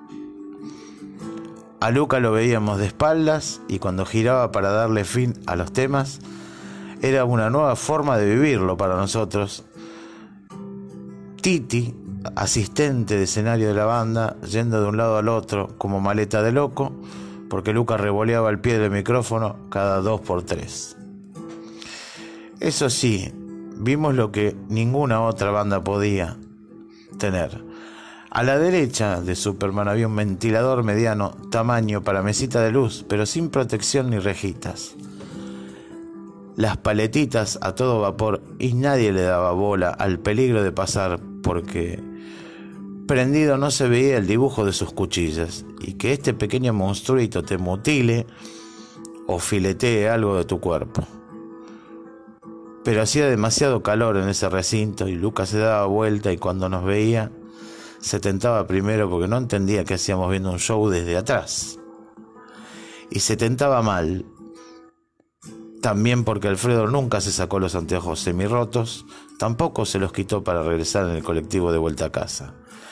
S1: A Luca lo veíamos de espaldas y cuando giraba para darle fin a los temas, era una nueva forma de vivirlo para nosotros. Titi, asistente de escenario de la banda, yendo de un lado al otro como maleta de loco, porque Luca revoleaba el pie del micrófono cada dos por tres. Eso sí, vimos lo que ninguna otra banda podía tener. A la derecha de Superman había un ventilador mediano tamaño para mesita de luz, pero sin protección ni rejitas. Las paletitas a todo vapor y nadie le daba bola al peligro de pasar porque prendido no se veía el dibujo de sus cuchillas, y que este pequeño monstruito te mutile o filetee algo de tu cuerpo. Pero hacía demasiado calor en ese recinto y Lucas se daba vuelta y cuando nos veía se tentaba primero porque no entendía que hacíamos viendo un show desde atrás. Y se tentaba mal, también porque Alfredo nunca se sacó los anteojos semirrotos, tampoco se los quitó para regresar en el colectivo de vuelta a casa.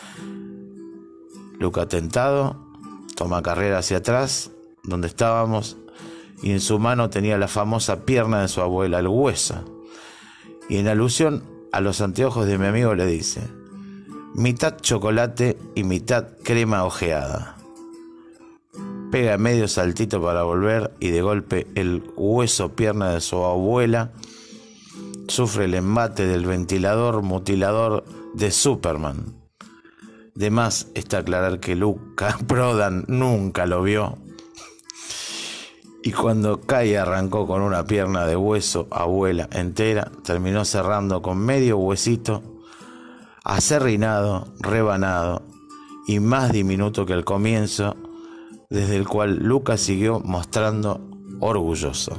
S1: Luca, tentado, toma carrera hacia atrás, donde estábamos, y en su mano tenía la famosa pierna de su abuela, el hueso. Y en alusión a los anteojos de mi amigo le dice: mitad chocolate y mitad crema ojeada. Pega medio saltito para volver y de golpe el hueso pierna de su abuela sufre el embate del ventilador mutilador de Superman. De más está aclarar que Luca Prodan nunca lo vio. Y cuando cae arrancó con una pierna de hueso abuela entera, terminó cerrando con medio huesito, acerrinado, rebanado y más diminuto que el comienzo, desde el cual Lucas siguió mostrando orgulloso.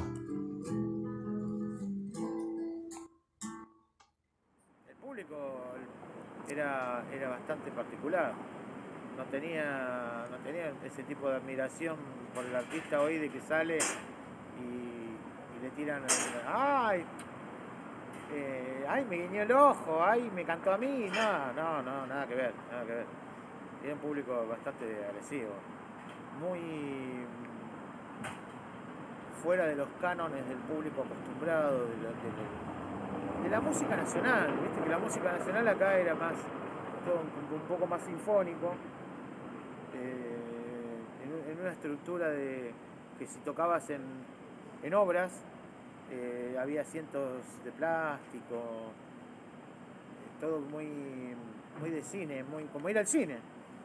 S4: El público era, era bastante particular. No tenía, no tenía ese tipo de admiración por el artista hoy de que sale y, y le tiran, ¡ay! Eh, ¡Ay, me guiñó el ojo! ¡Ay, me cantó a mí! No, no, no, nada que ver, nada que ver. Era un público bastante agresivo, muy fuera de los cánones del público acostumbrado de la, de la, de la música nacional. Viste que la música nacional acá era más, todo un, un poco más sinfónico, eh, en, en una estructura de que si tocabas en, en obras, eh, había asientos de plástico, eh, todo muy, muy de cine, muy como ir al cine.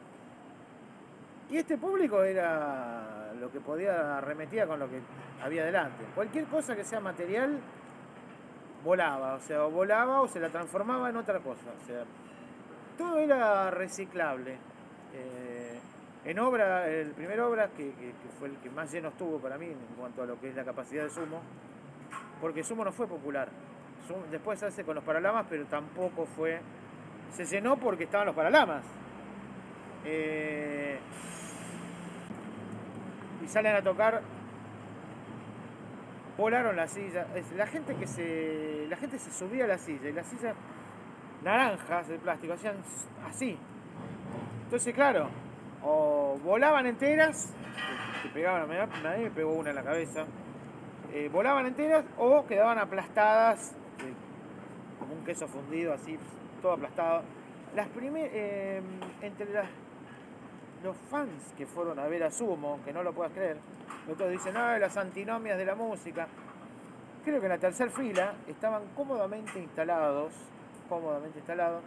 S4: Y este público era lo que podía, arremetía con lo que había delante. Cualquier cosa que sea material volaba, o sea, o volaba o se la transformaba en otra cosa. O sea, todo era reciclable. Eh, en obra, el primer obra, que, que, que fue el que más lleno estuvo para mí en cuanto a lo que es la capacidad de Sumo, porque Sumo no fue popular. Sumo, después se hace con los Paralamas, pero tampoco fue... Se llenó porque estaban los Paralamas. Eh, y salen a tocar, volaron la silla, la gente que se la gente se subía a la silla y las sillas naranjas de plástico hacían así. Entonces, claro, o volaban enteras, que pegaban, a mí me pegó una en la cabeza, eh, volaban enteras o quedaban aplastadas, eh, como un queso fundido así, todo aplastado. Las primeras, eh, entre las los fans que fueron a ver a Sumo, que no lo puedas creer, otros dicen, no, las antinomias de la música. Creo que en la tercera fila estaban cómodamente instalados, cómodamente instalados,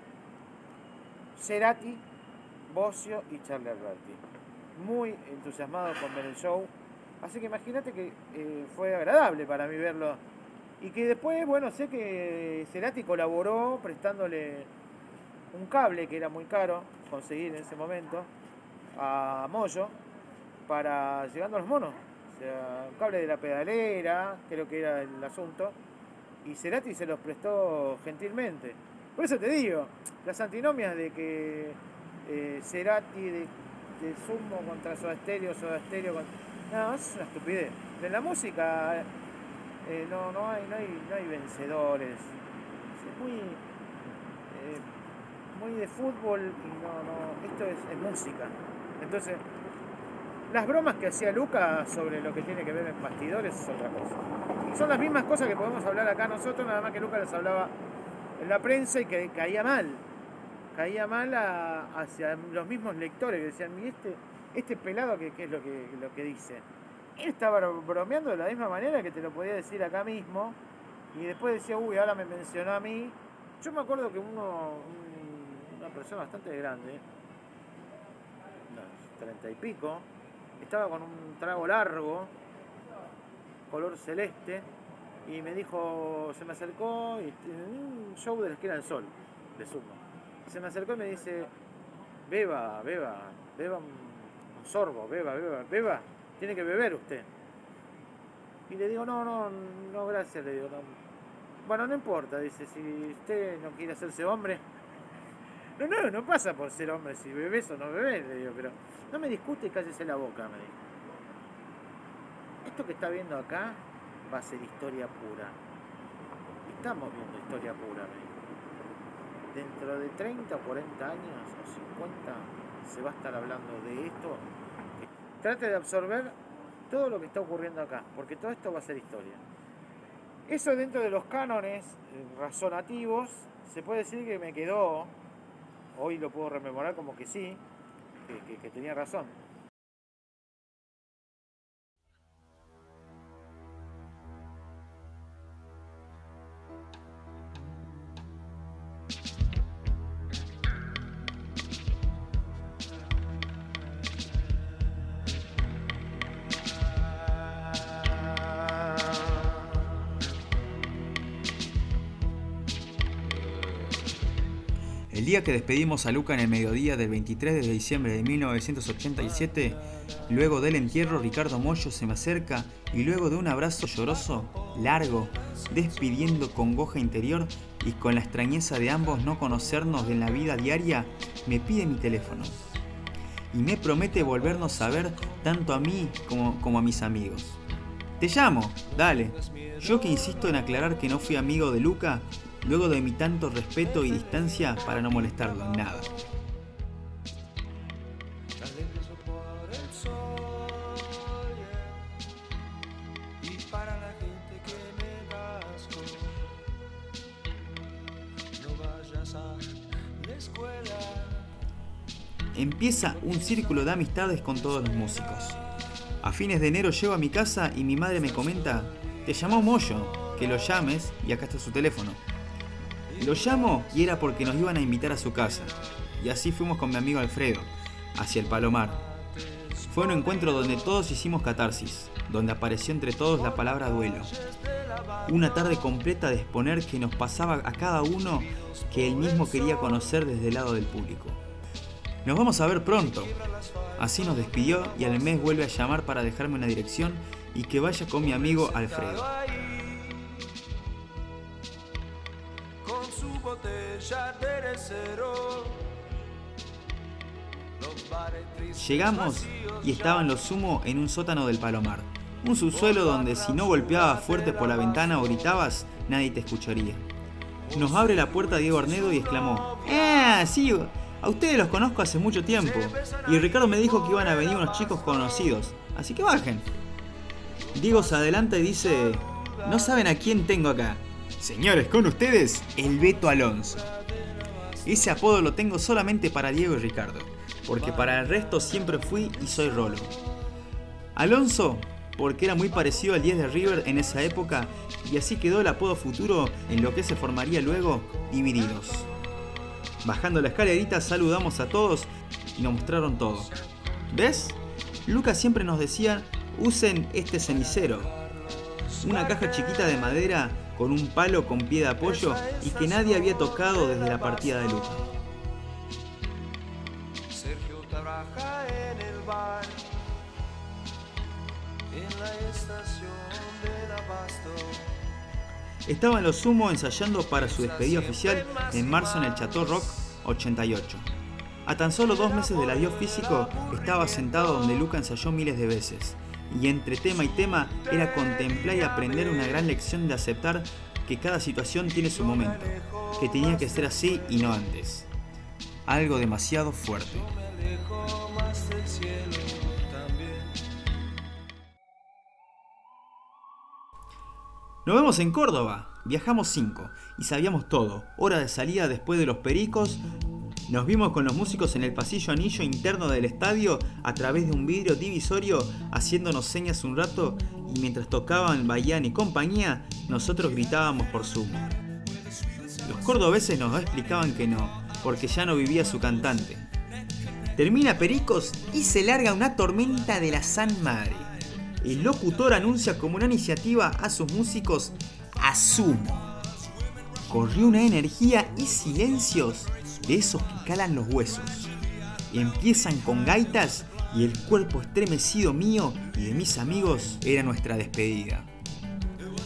S4: Cerati, Bosio y Charly Alberti. Muy entusiasmados con ver el show. Así que imagínate que eh, fue agradable para mí verlo. Y que después, bueno, sé que Cerati colaboró prestándole un cable que era muy caro conseguir en ese momento a Moyo para llegando a los monos, o sea, un cable de la pedalera, creo que era el asunto, y Cerati se los prestó gentilmente. Por eso te digo, las antinomias de que eh, Cerati de, de Sumo contra Soda Stereo, Soda Stereo contra... No, es una estupidez. En la música eh, no, no, hay, no, hay, no hay vencedores. Es muy... Eh, muy de fútbol y no, no, esto es, es música. Entonces, las bromas que hacía Luca sobre lo que tiene que ver en bastidores es otra cosa. Y son las mismas cosas que podemos hablar acá nosotros, nada más que Luca las hablaba en la prensa y que caía mal. Caía mal a, hacia los mismos lectores que decían, ¿y este, este pelado qué, qué es lo que, lo que dice? Él estaba bromeando de la misma manera que te lo podía decir acá mismo y después decía, uy, ahora me mencionó a mí. Yo me acuerdo que uno... una persona bastante grande, unos treinta y pico, estaba con un trago largo, color celeste, y me dijo, se me acercó, y, un show de la Esquina del Sol, de Sumo, se me acercó y me dice, beba, beba, beba un, un sorbo, beba, beba, beba, tiene que beber usted. Y le digo, no, no, no, gracias, le digo, no. Bueno, no importa, dice, si usted no quiere hacerse hombre. No, no, no pasa por ser hombre, si bebés o no bebés, le digo, pero no me discute y cállese la boca, me dijo. Esto que está viendo acá va a ser historia pura. Estamos viendo historia pura, me dijo. Dentro de treinta o cuarenta años o cincuenta se va a estar hablando de esto. Trate de absorber todo lo que está ocurriendo acá, porque todo esto va a ser historia. Eso dentro de los cánones razonativos, se puede decir que me quedó, hoy lo puedo rememorar como que sí, que, que, que tenía razón.
S5: El día que despedimos a Luca en el mediodía del veintitrés de diciembre de mil novecientos ochenta y siete, luego del entierro, Ricardo Mollo se me acerca y luego de un abrazo lloroso, largo, despidiendo congoja interior y con la extrañeza de ambos no conocernos en la vida diaria, me pide mi teléfono. Y me promete volvernos a ver tanto a mí como, como a mis amigos. Te llamo, dale. Yo que insisto en aclarar que no fui amigo de Luca, luego de mi tanto respeto y distancia para no molestarlo en nada. Empieza un círculo de amistades con todos los músicos. A fines de enero llego a mi casa y mi madre me comenta: te llamó Mollo, que lo llames y acá está su teléfono. Lo llamo y era porque nos iban a invitar a su casa, y así fuimos con mi amigo Alfredo, hacia el Palomar. Fue un encuentro donde todos hicimos catarsis, donde apareció entre todos la palabra duelo. Una tarde completa de exponer que nos pasaba a cada uno que él mismo quería conocer desde el lado del público. Nos vamos a ver pronto. Así nos despidió y al mes vuelve a llamar para dejarme una dirección y que vaya con mi amigo Alfredo. Llegamos y estaban los Sumo en un sótano del Palomar, un subsuelo donde si no golpeabas fuerte por la ventana o gritabas, nadie te escucharía. Nos abre la puerta Diego Arnedo y exclamó: ¡Ah, sí! A ustedes los conozco hace mucho tiempo, y Ricardo me dijo que iban a venir unos chicos conocidos, así que bajen. Diego se adelanta y dice: no saben a quién tengo acá. Señores, con ustedes, el Beto Alonso. Ese apodo lo tengo solamente para Diego y Ricardo, porque para el resto siempre fui y soy Rolo. Alonso, porque era muy parecido al diez de River en esa época, y así quedó el apodo futuro en lo que se formaría luego Divididos. Bajando la escalerita saludamos a todos y nos mostraron todo. ¿Ves? Lucas siempre nos decía: usen este cenicero. Una caja chiquita de madera con un palo con pie de apoyo y que nadie había tocado desde la partida de Lucas.
S7: Sergio trabaja en el bar, en la estación del Abasto.
S5: Estaban los Sumo ensayando para su despedida oficial en marzo en el Chateau Rock ochenta y ocho. A tan solo dos meses del adiós físico estaba sentado donde Luca ensayó miles de veces, y entre tema y tema era contemplar y aprender una gran lección de aceptar que cada situación tiene su momento, que tenía que ser así y no antes. Algo demasiado fuerte. Nos vemos en Córdoba. Viajamos cinco y sabíamos todo. Hora de salida después de los pericos. Nos vimos con los músicos en el pasillo anillo interno del estadio a través de un vidrio divisorio, haciéndonos señas un rato, y mientras tocaban Bahián y compañía, nosotros gritábamos por Sumo. Los cordobeses nos explicaban que no, porque ya no vivía su cantante. Termina Pericos y se larga una tormenta de la San Madre. El locutor anuncia como una iniciativa a sus músicos a Sumo. Corrió una energía y silencios de esos que calan los huesos. Empiezan con gaitas y el cuerpo estremecido mío y de mis amigos era nuestra despedida.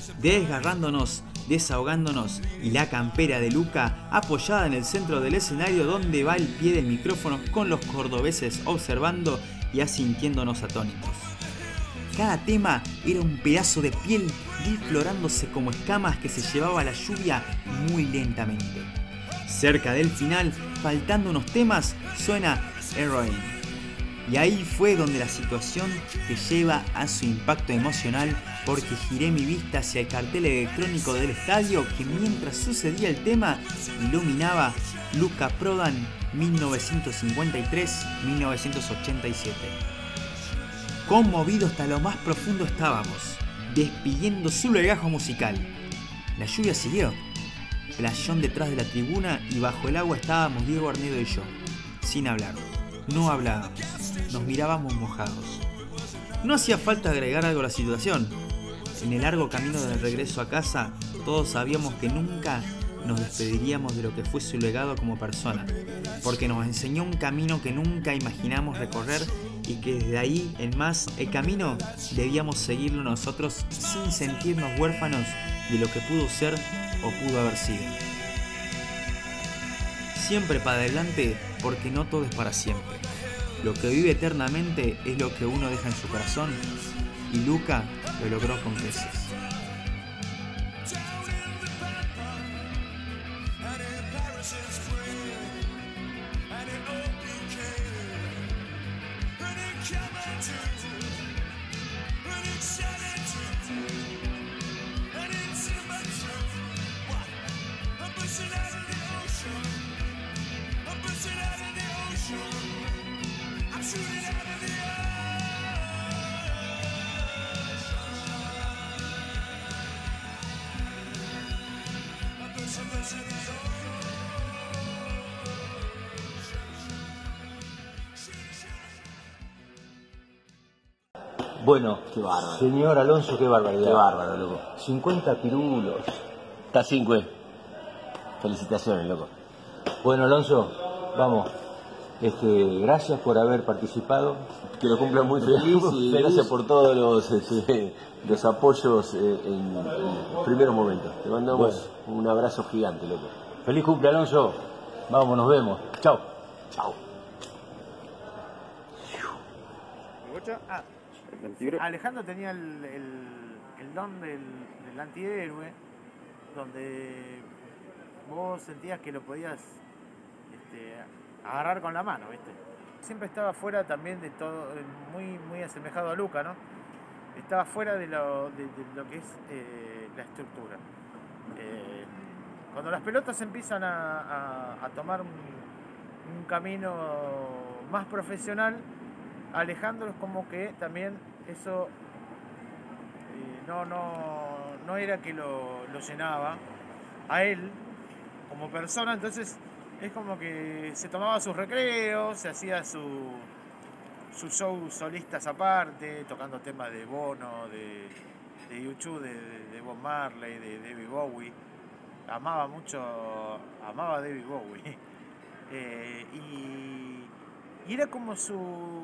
S5: desgarrándonos, desahogándonos, y la campera de Luca apoyada en el centro del escenario donde va el pie del micrófono con los cordobeses observando y asintiéndonos atónitos. Cada tema era un pedazo de piel disflorándose como escamas que se llevaba la lluvia muy lentamente. Cerca del final, faltando unos temas, suena Heroin. Y ahí fue donde la situación te lleva a su impacto emocional, porque giré mi vista hacia el cartel electrónico del estadio que mientras sucedía el tema iluminaba Luca Prodan mil novecientos cincuenta y tres a mil novecientos ochenta y siete. Conmovidos hasta lo más profundo estábamos, despidiendo su legajo musical. La lluvia siguió. Playón detrás de la tribuna y bajo el agua estábamos Diego Arnedo y yo, sin hablar. No hablábamos, nos mirábamos mojados. No hacía falta agregar algo a la situación. En el largo camino del regreso a casa, todos sabíamos que nunca nos despediríamos de lo que fue su legado como persona, porque nos enseñó un camino que nunca imaginamos recorrer y que desde ahí en más el camino debíamos seguirlo nosotros sin sentirnos huérfanos de lo que pudo ser o pudo haber sido. Siempre para adelante, porque no todo es para siempre. Lo que vive eternamente es lo que uno deja en su corazón, y Luca lo logró con creces.
S8: Bueno,
S9: qué bárbaro.
S8: Señor Alonso, qué barbaridad.
S9: Qué bárbaro, loco.
S8: cincuenta pirulos.
S9: Está cinco. Felicitaciones, loco.
S8: Bueno, Alonso, vamos. Este, gracias por haber participado.
S9: Que lo cumpla muy feliz y
S8: feliz.
S9: Gracias por todos los, este, los apoyos en, en los primeros momentos. Te mandamos bueno. un abrazo gigante, loco.
S8: Feliz cumple, Alonso. Vamos, nos vemos. Chao.
S9: Chao.
S4: Ah, Alejandro tenía el, el, el don del, del antihéroe, donde vos sentías que lo podías este, agarrar con la mano, ¿viste? Siempre estaba fuera también de todo, muy, muy asemejado a Luca, ¿no? Estaba fuera de lo, de, de lo que es eh, la estructura. Eh, cuando las pelotas empiezan a, a, a tomar un, un camino más profesional, Alejandro es como que también eso eh, no, no, no era que lo, lo llenaba a él como persona, entonces es como que se tomaba sus recreos, se hacía su, sus shows solistas aparte, tocando temas de Bono, de, de U dos, de, de Bob Marley, de David Bowie. Amaba mucho, amaba a David Bowie. Eh, y, y era como su...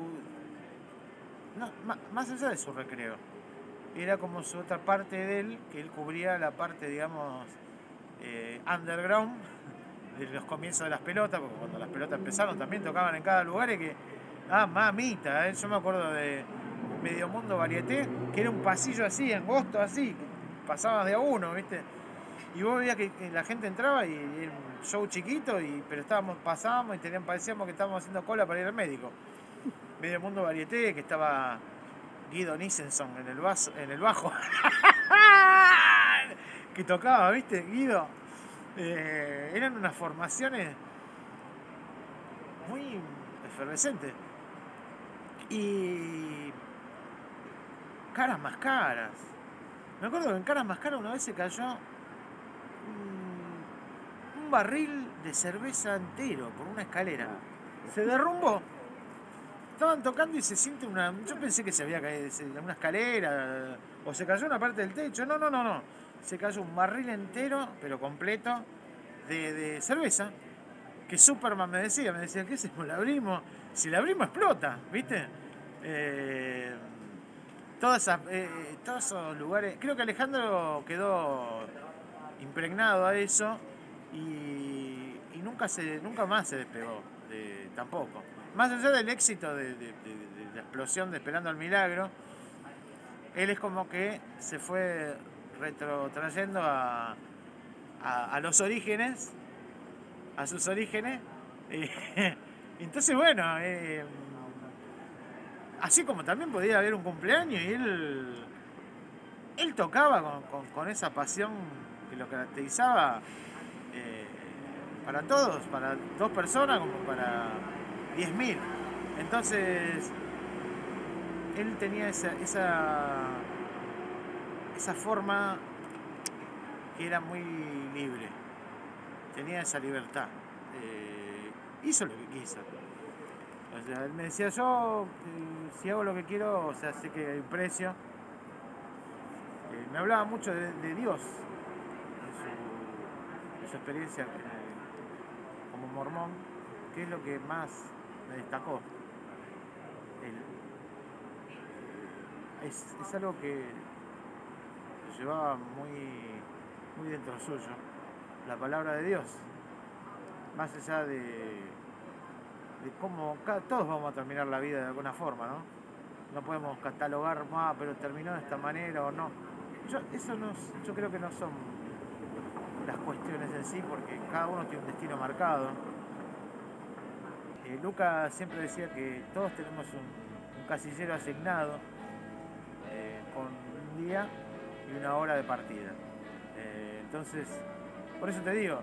S4: No, más, más allá de su recreo, era como su otra parte de él, que él cubría la parte, digamos, eh, underground, de los comienzos de las pelotas, porque cuando las pelotas empezaron también tocaban en cada lugar y que, ah, mamita, ¿eh? Yo me acuerdo de Medio Mundo Varieté, que era un pasillo así, angosto así, pasabas de a uno, ¿viste? Y vos veías que, que la gente entraba y, y era un show chiquito, y, pero estábamos, pasábamos y tenían, parecíamos que estábamos haciendo cola para ir al médico. Medio Mundo Varieté, que estaba Guido Nissenson en el, baso, en el bajo, que tocaba, ¿viste? Guido. Eh, eran unas formaciones muy efervescentes. Y Caras Más Caras. Me acuerdo que en Caras Más Caras una vez se cayó un, un barril de cerveza entero por una escalera. Se derrumbó. Estaban tocando y se siente una... Yo pensé que se había caído una escalera o se cayó una parte del techo. No, no, no, no. Se cayó un barril entero, pero completo, de, de cerveza. Que Superman me decía, me decía, ¿qué hacemos? ¿La abrimos? Si la abrimos explota, ¿viste? Eh, todas esas, eh, todos esos lugares. Creo que Alejandro quedó impregnado a eso y, y nunca, se, nunca más se despegó, de, tampoco. Más allá del éxito de, de, de, de la explosión de Esperando el Milagro, él es como que se fue retrotrayendo a, a, a los orígenes, a sus orígenes. Eh, entonces, bueno, eh, así como también podía haber un cumpleaños y él, él tocaba con, con, con esa pasión que lo caracterizaba eh, para todos, para dos personas como para diez mil. Entonces, él tenía esa, esa, esa forma que era muy libre, tenía esa libertad, eh, hizo lo que quiso. O sea, él me decía, yo eh, si hago lo que quiero, o sea, sé que hay un precio. Eh, me hablaba mucho de, de Dios, de su, de su experiencia eh, como mormón, que es lo que más me destacó. El, es, es algo que lo llevaba muy, muy dentro suyo, la palabra de Dios, más allá de, de cómo todos vamos a terminar la vida de alguna forma, ¿no? No podemos catalogar más, pero terminó de esta manera o no. Yo, eso no, yo creo que no son las cuestiones en sí, porque cada uno tiene un destino marcado. Eh, Luca siempre decía que todos tenemos un, un casillero asignado eh, con un día y una hora de partida. Eh, entonces, por eso te digo,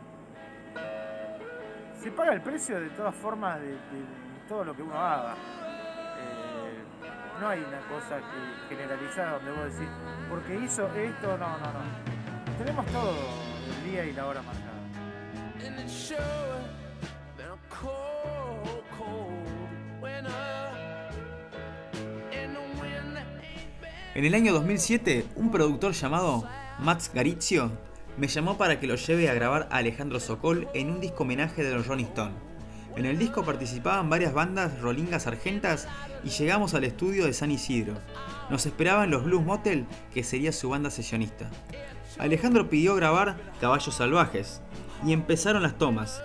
S4: se paga el precio de todas formas de, de, de todo lo que uno haga. Eh, no hay una cosa que, generalizada donde vos decís, porque hizo esto, no, no, no. Tenemos todo el día y la hora marcada.
S5: En el año dos mil siete, un productor llamado Max Garizio me llamó para que lo lleve a grabar a Alejandro Sokol en un disco homenaje de los Rolling Stones. En el disco participaban varias bandas rolingas argentas y llegamos al estudio de San Isidro. Nos esperaban los Blues Motel, que sería su banda sesionista. Alejandro pidió grabar Caballos Salvajes y empezaron las tomas.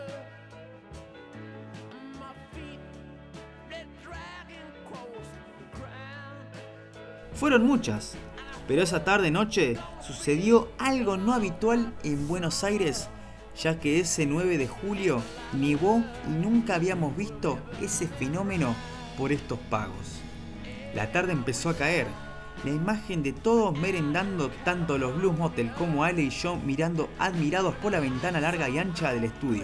S5: Fueron muchas, pero esa tarde-noche sucedió algo no habitual en Buenos Aires, ya que ese nueve de julio nevó y nunca habíamos visto ese fenómeno por estos pagos. La tarde empezó a caer, la imagen de todos merendando, tanto los Blues Motel como Ale y yo mirando admirados por la ventana larga y ancha del estudio.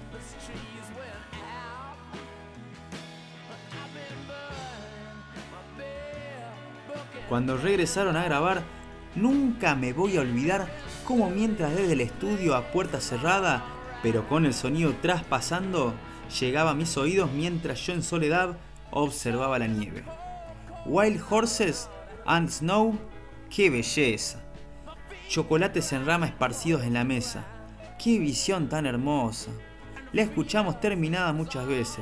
S5: Cuando regresaron a grabar, nunca me voy a olvidar cómo mientras desde el estudio a puerta cerrada, pero con el sonido traspasando, llegaba a mis oídos mientras yo en soledad observaba la nieve. Wild Horses and Snow, ¡qué belleza! Chocolates en rama esparcidos en la mesa, ¡qué visión tan hermosa! La escuchamos terminada muchas veces.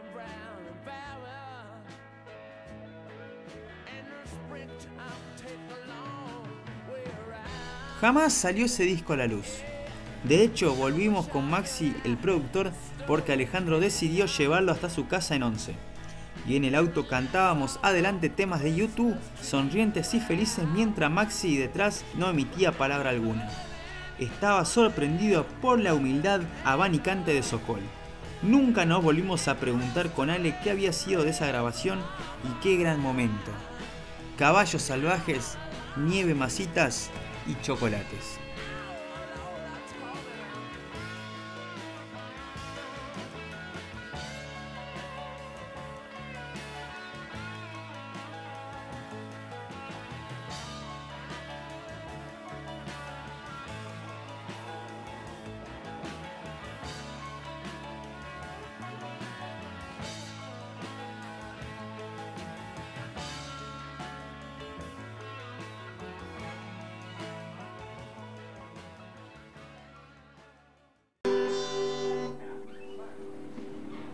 S5: Jamás salió ese disco a la luz. De hecho, volvimos con Maxi, el productor, porque Alejandro decidió llevarlo hasta su casa en Once. Y en el auto cantábamos adelante temas de YouTube, sonrientes y felices, mientras Maxi detrás no emitía palabra alguna. Estaba sorprendido por la humildad abanicante de Sokol. Nunca nos volvimos a preguntar con Ale qué había sido de esa grabación y qué gran momento. Caballos salvajes, nieve, masitas y chocolates.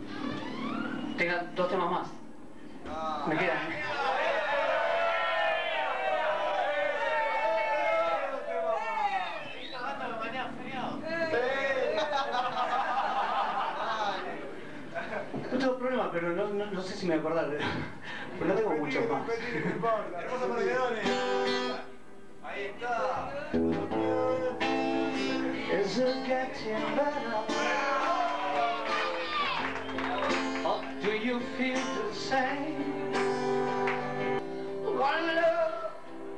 S10: Tenga dos temas más. Me quedan. pero no, no, no sé si me acordar. Pero no tengo muchos más.
S7: Hermosos perdedores. Ahí está.
S11: Is it getting better? Or do you feel the same? One love,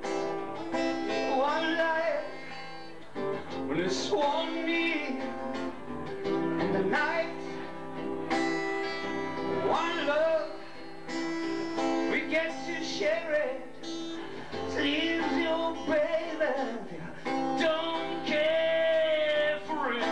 S11: one life, when it's one me in the night. One love, we get to share it. Please you, baby, don't care for it.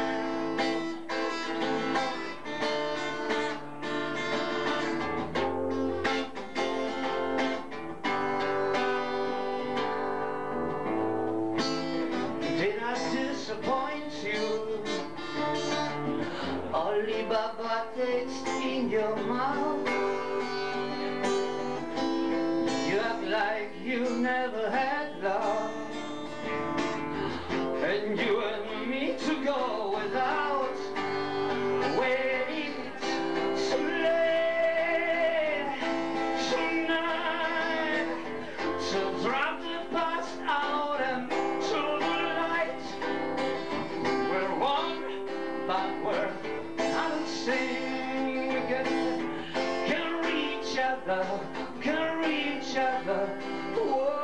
S11: Did I disappoint you? Or leave a bad taste in your mouth? You act like you never had love, and you and me to go without waiting too late tonight. So drop the past out and to the light. We're one, but we're not the same. We can, can reach other, can reach other. Whoa.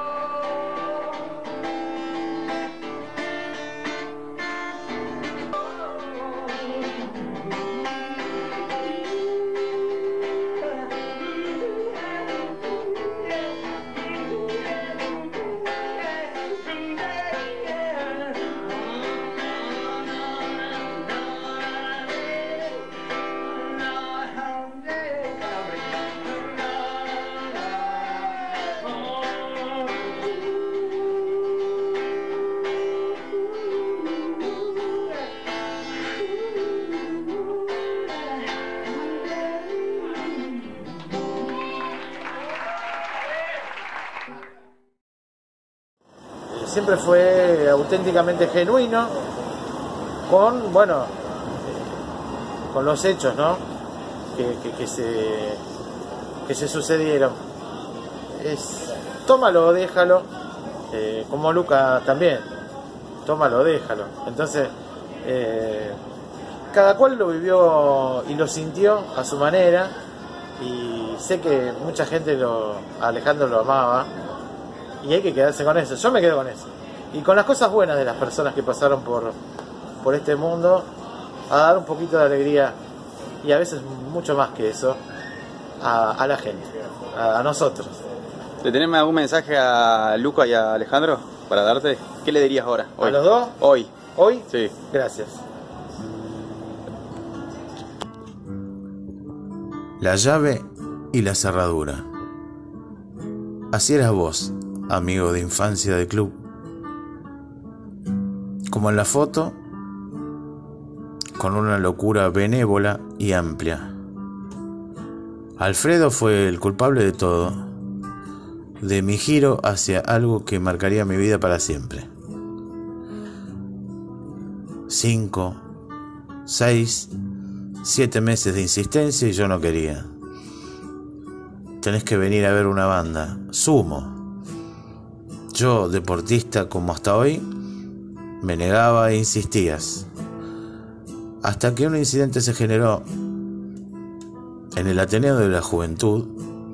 S4: Siempre fue auténticamente genuino con, bueno, con los hechos, ¿no? Que, que, que se que se sucedieron. Es, tómalo o déjalo, eh, como Luca también, tómalo o déjalo. Entonces, eh, cada cual lo vivió y lo sintió a su manera, y sé que mucha gente lo, a Alejandro lo amaba. Y hay que quedarse con eso. Yo me quedo con eso. Y con las cosas buenas de las personas que pasaron por, por este mundo, a dar un poquito de alegría, y a veces mucho más que eso, a, a la gente, a, a nosotros.
S6: ¿Le tenés algún mensaje a Luca y a Alejandro para darte? ¿Qué le dirías ahora? Hoy.
S4: ¿A los dos?
S6: Hoy.
S4: ¿Hoy?
S6: Sí.
S4: Gracias.
S1: La llave y la cerradura. Así eras vos, amigo de infancia del club. Como en la foto, con una locura benévola y amplia. Alfredo fue el culpable de todo, de mi giro hacia algo que marcaría mi vida para siempre. Cinco, seis, siete meses de insistencia y yo no quería. Tenés que venir a ver una banda. Sumo. Yo, deportista como hasta hoy, me negaba e insistías. Hasta que un incidente se generó en el Ateneo de la Juventud,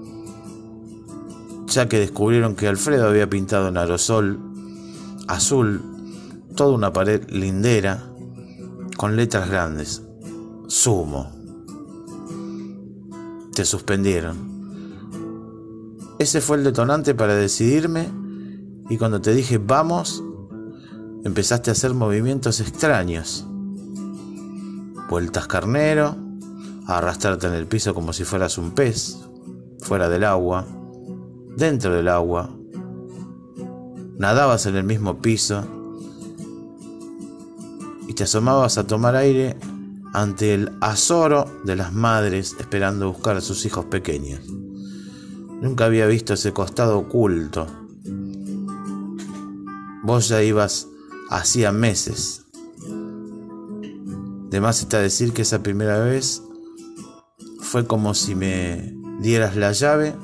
S1: ya que descubrieron que Alfredo había pintado en aerosol azul toda una pared lindera con letras grandes. Sumo. Te suspendieron. Ese fue el detonante para decidirme, y cuando te dije vamos, empezaste a hacer movimientos extraños. Vueltas carnero, a arrastrarte en el piso como si fueras un pez, fuera del agua, dentro del agua. Nadabas en el mismo piso y te asomabas a tomar aire ante el azoro de las madres esperando buscar a sus hijos pequeños. Nunca había visto ese costado oculto. Vos ya ibas hacía meses. De más está decir que esa primera vez fue como si me dieras la llave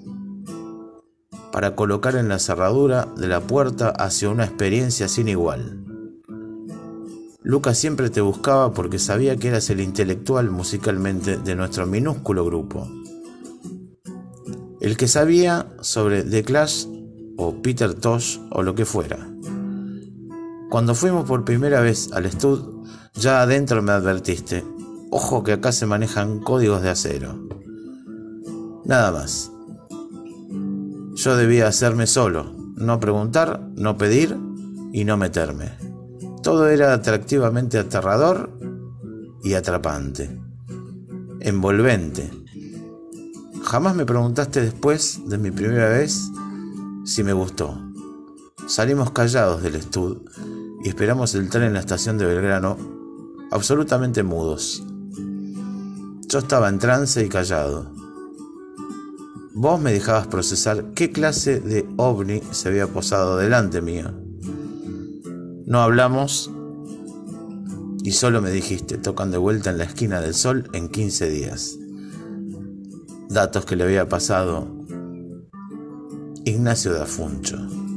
S1: para colocar en la cerradura de la puerta hacia una experiencia sin igual. Lucas siempre te buscaba porque sabía que eras el intelectual musicalmente de nuestro minúsculo grupo. El que sabía sobre The Clash o Peter Tosh o lo que fuera. Cuando fuimos por primera vez al estudio, ya adentro me advertiste: ojo que acá se manejan códigos de acero. Nada más. Yo debía hacerme solo, no preguntar, no pedir y no meterme. Todo era atractivamente aterrador y atrapante, envolvente. Jamás me preguntaste después de mi primera vez si me gustó. Salimos callados del estudio y esperamos el tren en la estación de Belgrano, absolutamente mudos. Yo estaba en trance y callado. Vos me dejabas procesar qué clase de ovni se había posado delante mío. No hablamos y solo me dijiste: tocan de vuelta en la esquina del sol en quince días. Datos que le había pasado Ignacio da Funcho.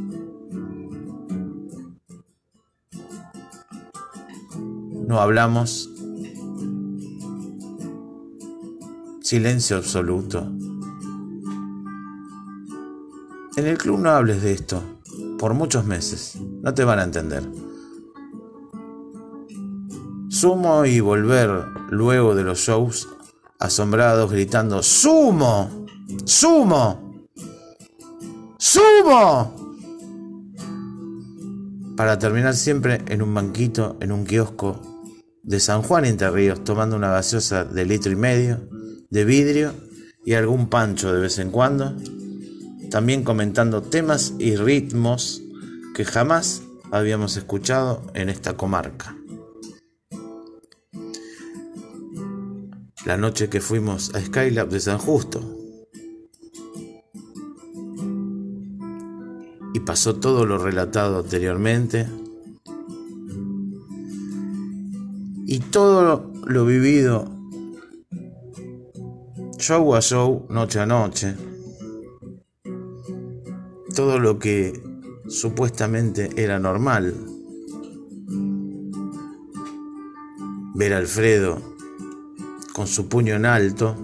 S1: No hablamos. Silencio absoluto. En el club no hables de esto por muchos meses. No te van a entender. Sumo y volver luego de los shows asombrados gritando: ¡Sumo! ¡Sumo! ¡Sumo! Para terminar siempre en un banquito, en un kiosco de San Juan Entre Ríos, tomando una gaseosa de litro y medio, de vidrio y algún pancho de vez en cuando, también comentando temas y ritmos que jamás habíamos escuchado en esta comarca. La noche que fuimos a Skylab de San Justo. Y pasó todo lo relatado anteriormente. Y todo lo vivido show a show, noche a noche. Todo lo que supuestamente era normal. Ver a Alfredo con su puño en alto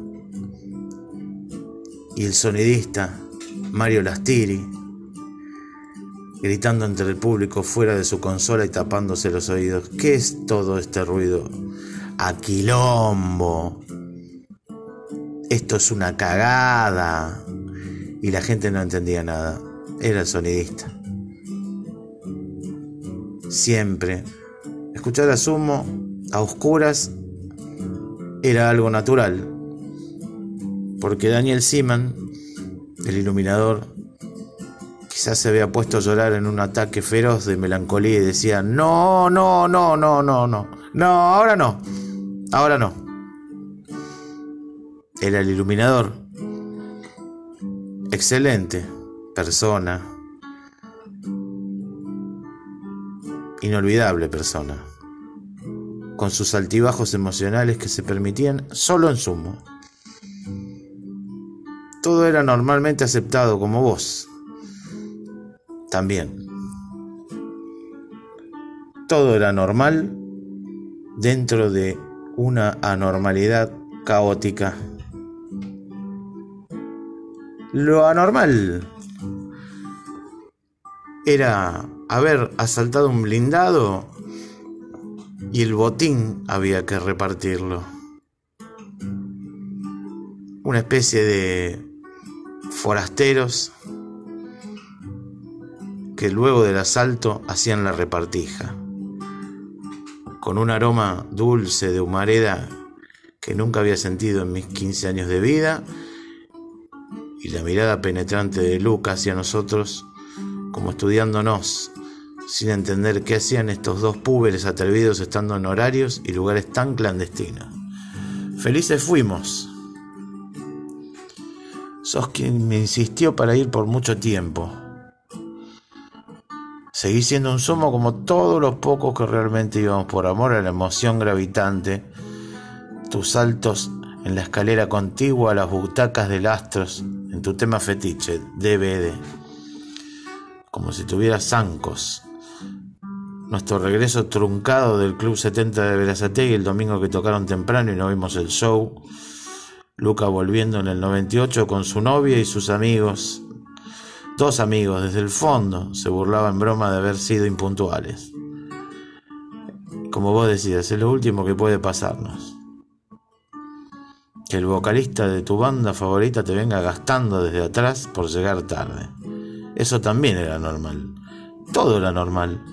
S1: y el sonidista Mario Lastiri gritando entre el público fuera de su consola y tapándose los oídos: ¿qué es todo este ruido? ¡A quilombo! Esto es una cagada. Y la gente no entendía nada. Era el sonidista. Siempre escuchar a Sumo a oscuras era algo natural, porque Daniel Seaman, el iluminador, quizás se había puesto a llorar en un ataque feroz de melancolía y decía: no, no, no, no, no, no, no, ahora no, ahora no. Era el iluminador. Excelente persona, inolvidable persona, con sus altibajos emocionales que se permitían solo en Sumo. Todo era normalmente aceptado, como vos también. Todo era normal dentro de una anormalidad caótica. Lo anormal era haber asaltado un blindado y el botín había que repartirlo. Una especie de forasteros que luego del asalto hacían la repartija, con un aroma dulce de humareda que nunca había sentido en mis quince años de vida, y la mirada penetrante de Lucas hacia nosotros, como estudiándonos, sin entender qué hacían estos dos púberes atrevidos estando en horarios y lugares tan clandestinos. Felices fuimos. Sos quien me insistió para ir por mucho tiempo. Seguí siendo un Sumo como todos los pocos que realmente íbamos por amor a la emoción gravitante, tus saltos en la escalera contigua a las butacas del Astros, en tu tema fetiche, D V D, como si tuvieras zancos. Nuestro regreso truncado del Club setenta de Berazategui el domingo que tocaron temprano y no vimos el show. Luca volviendo en el noventa y ocho con su novia y sus amigos. Dos amigos desde el fondo se burlaban en broma de haber sido impuntuales. Como vos decías, es lo último que puede pasarnos. Que el vocalista de tu banda favorita te venga gastando desde atrás por llegar tarde. Eso también era normal. Todo era normal.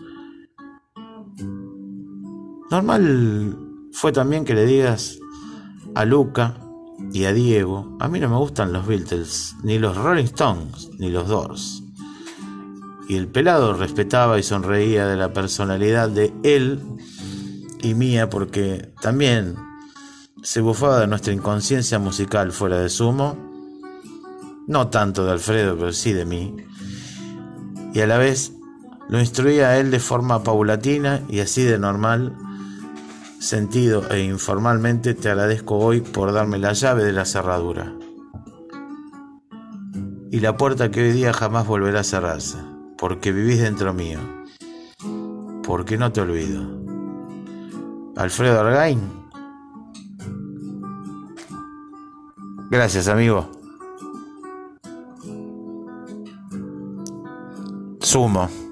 S1: Normal fue también que le digas a Luca y a Diego: a mí no me gustan los Beatles, ni los Rolling Stones, ni los Doors. Y el pelado respetaba y sonreía de la personalidad de él y mía, porque también se bufaba de nuestra inconsciencia musical fuera de sumo, no tanto de Alfredo, pero sí de mí, y a la vez lo instruía a él de forma paulatina y así de normal sentido e informalmente. Te agradezco hoy por darme la llave de la cerradura y la puerta que hoy día jamás volverá a cerrarse, porque vivís dentro mío, porque no te olvido. Alfredo Argain. Gracias, amigo. Sumo.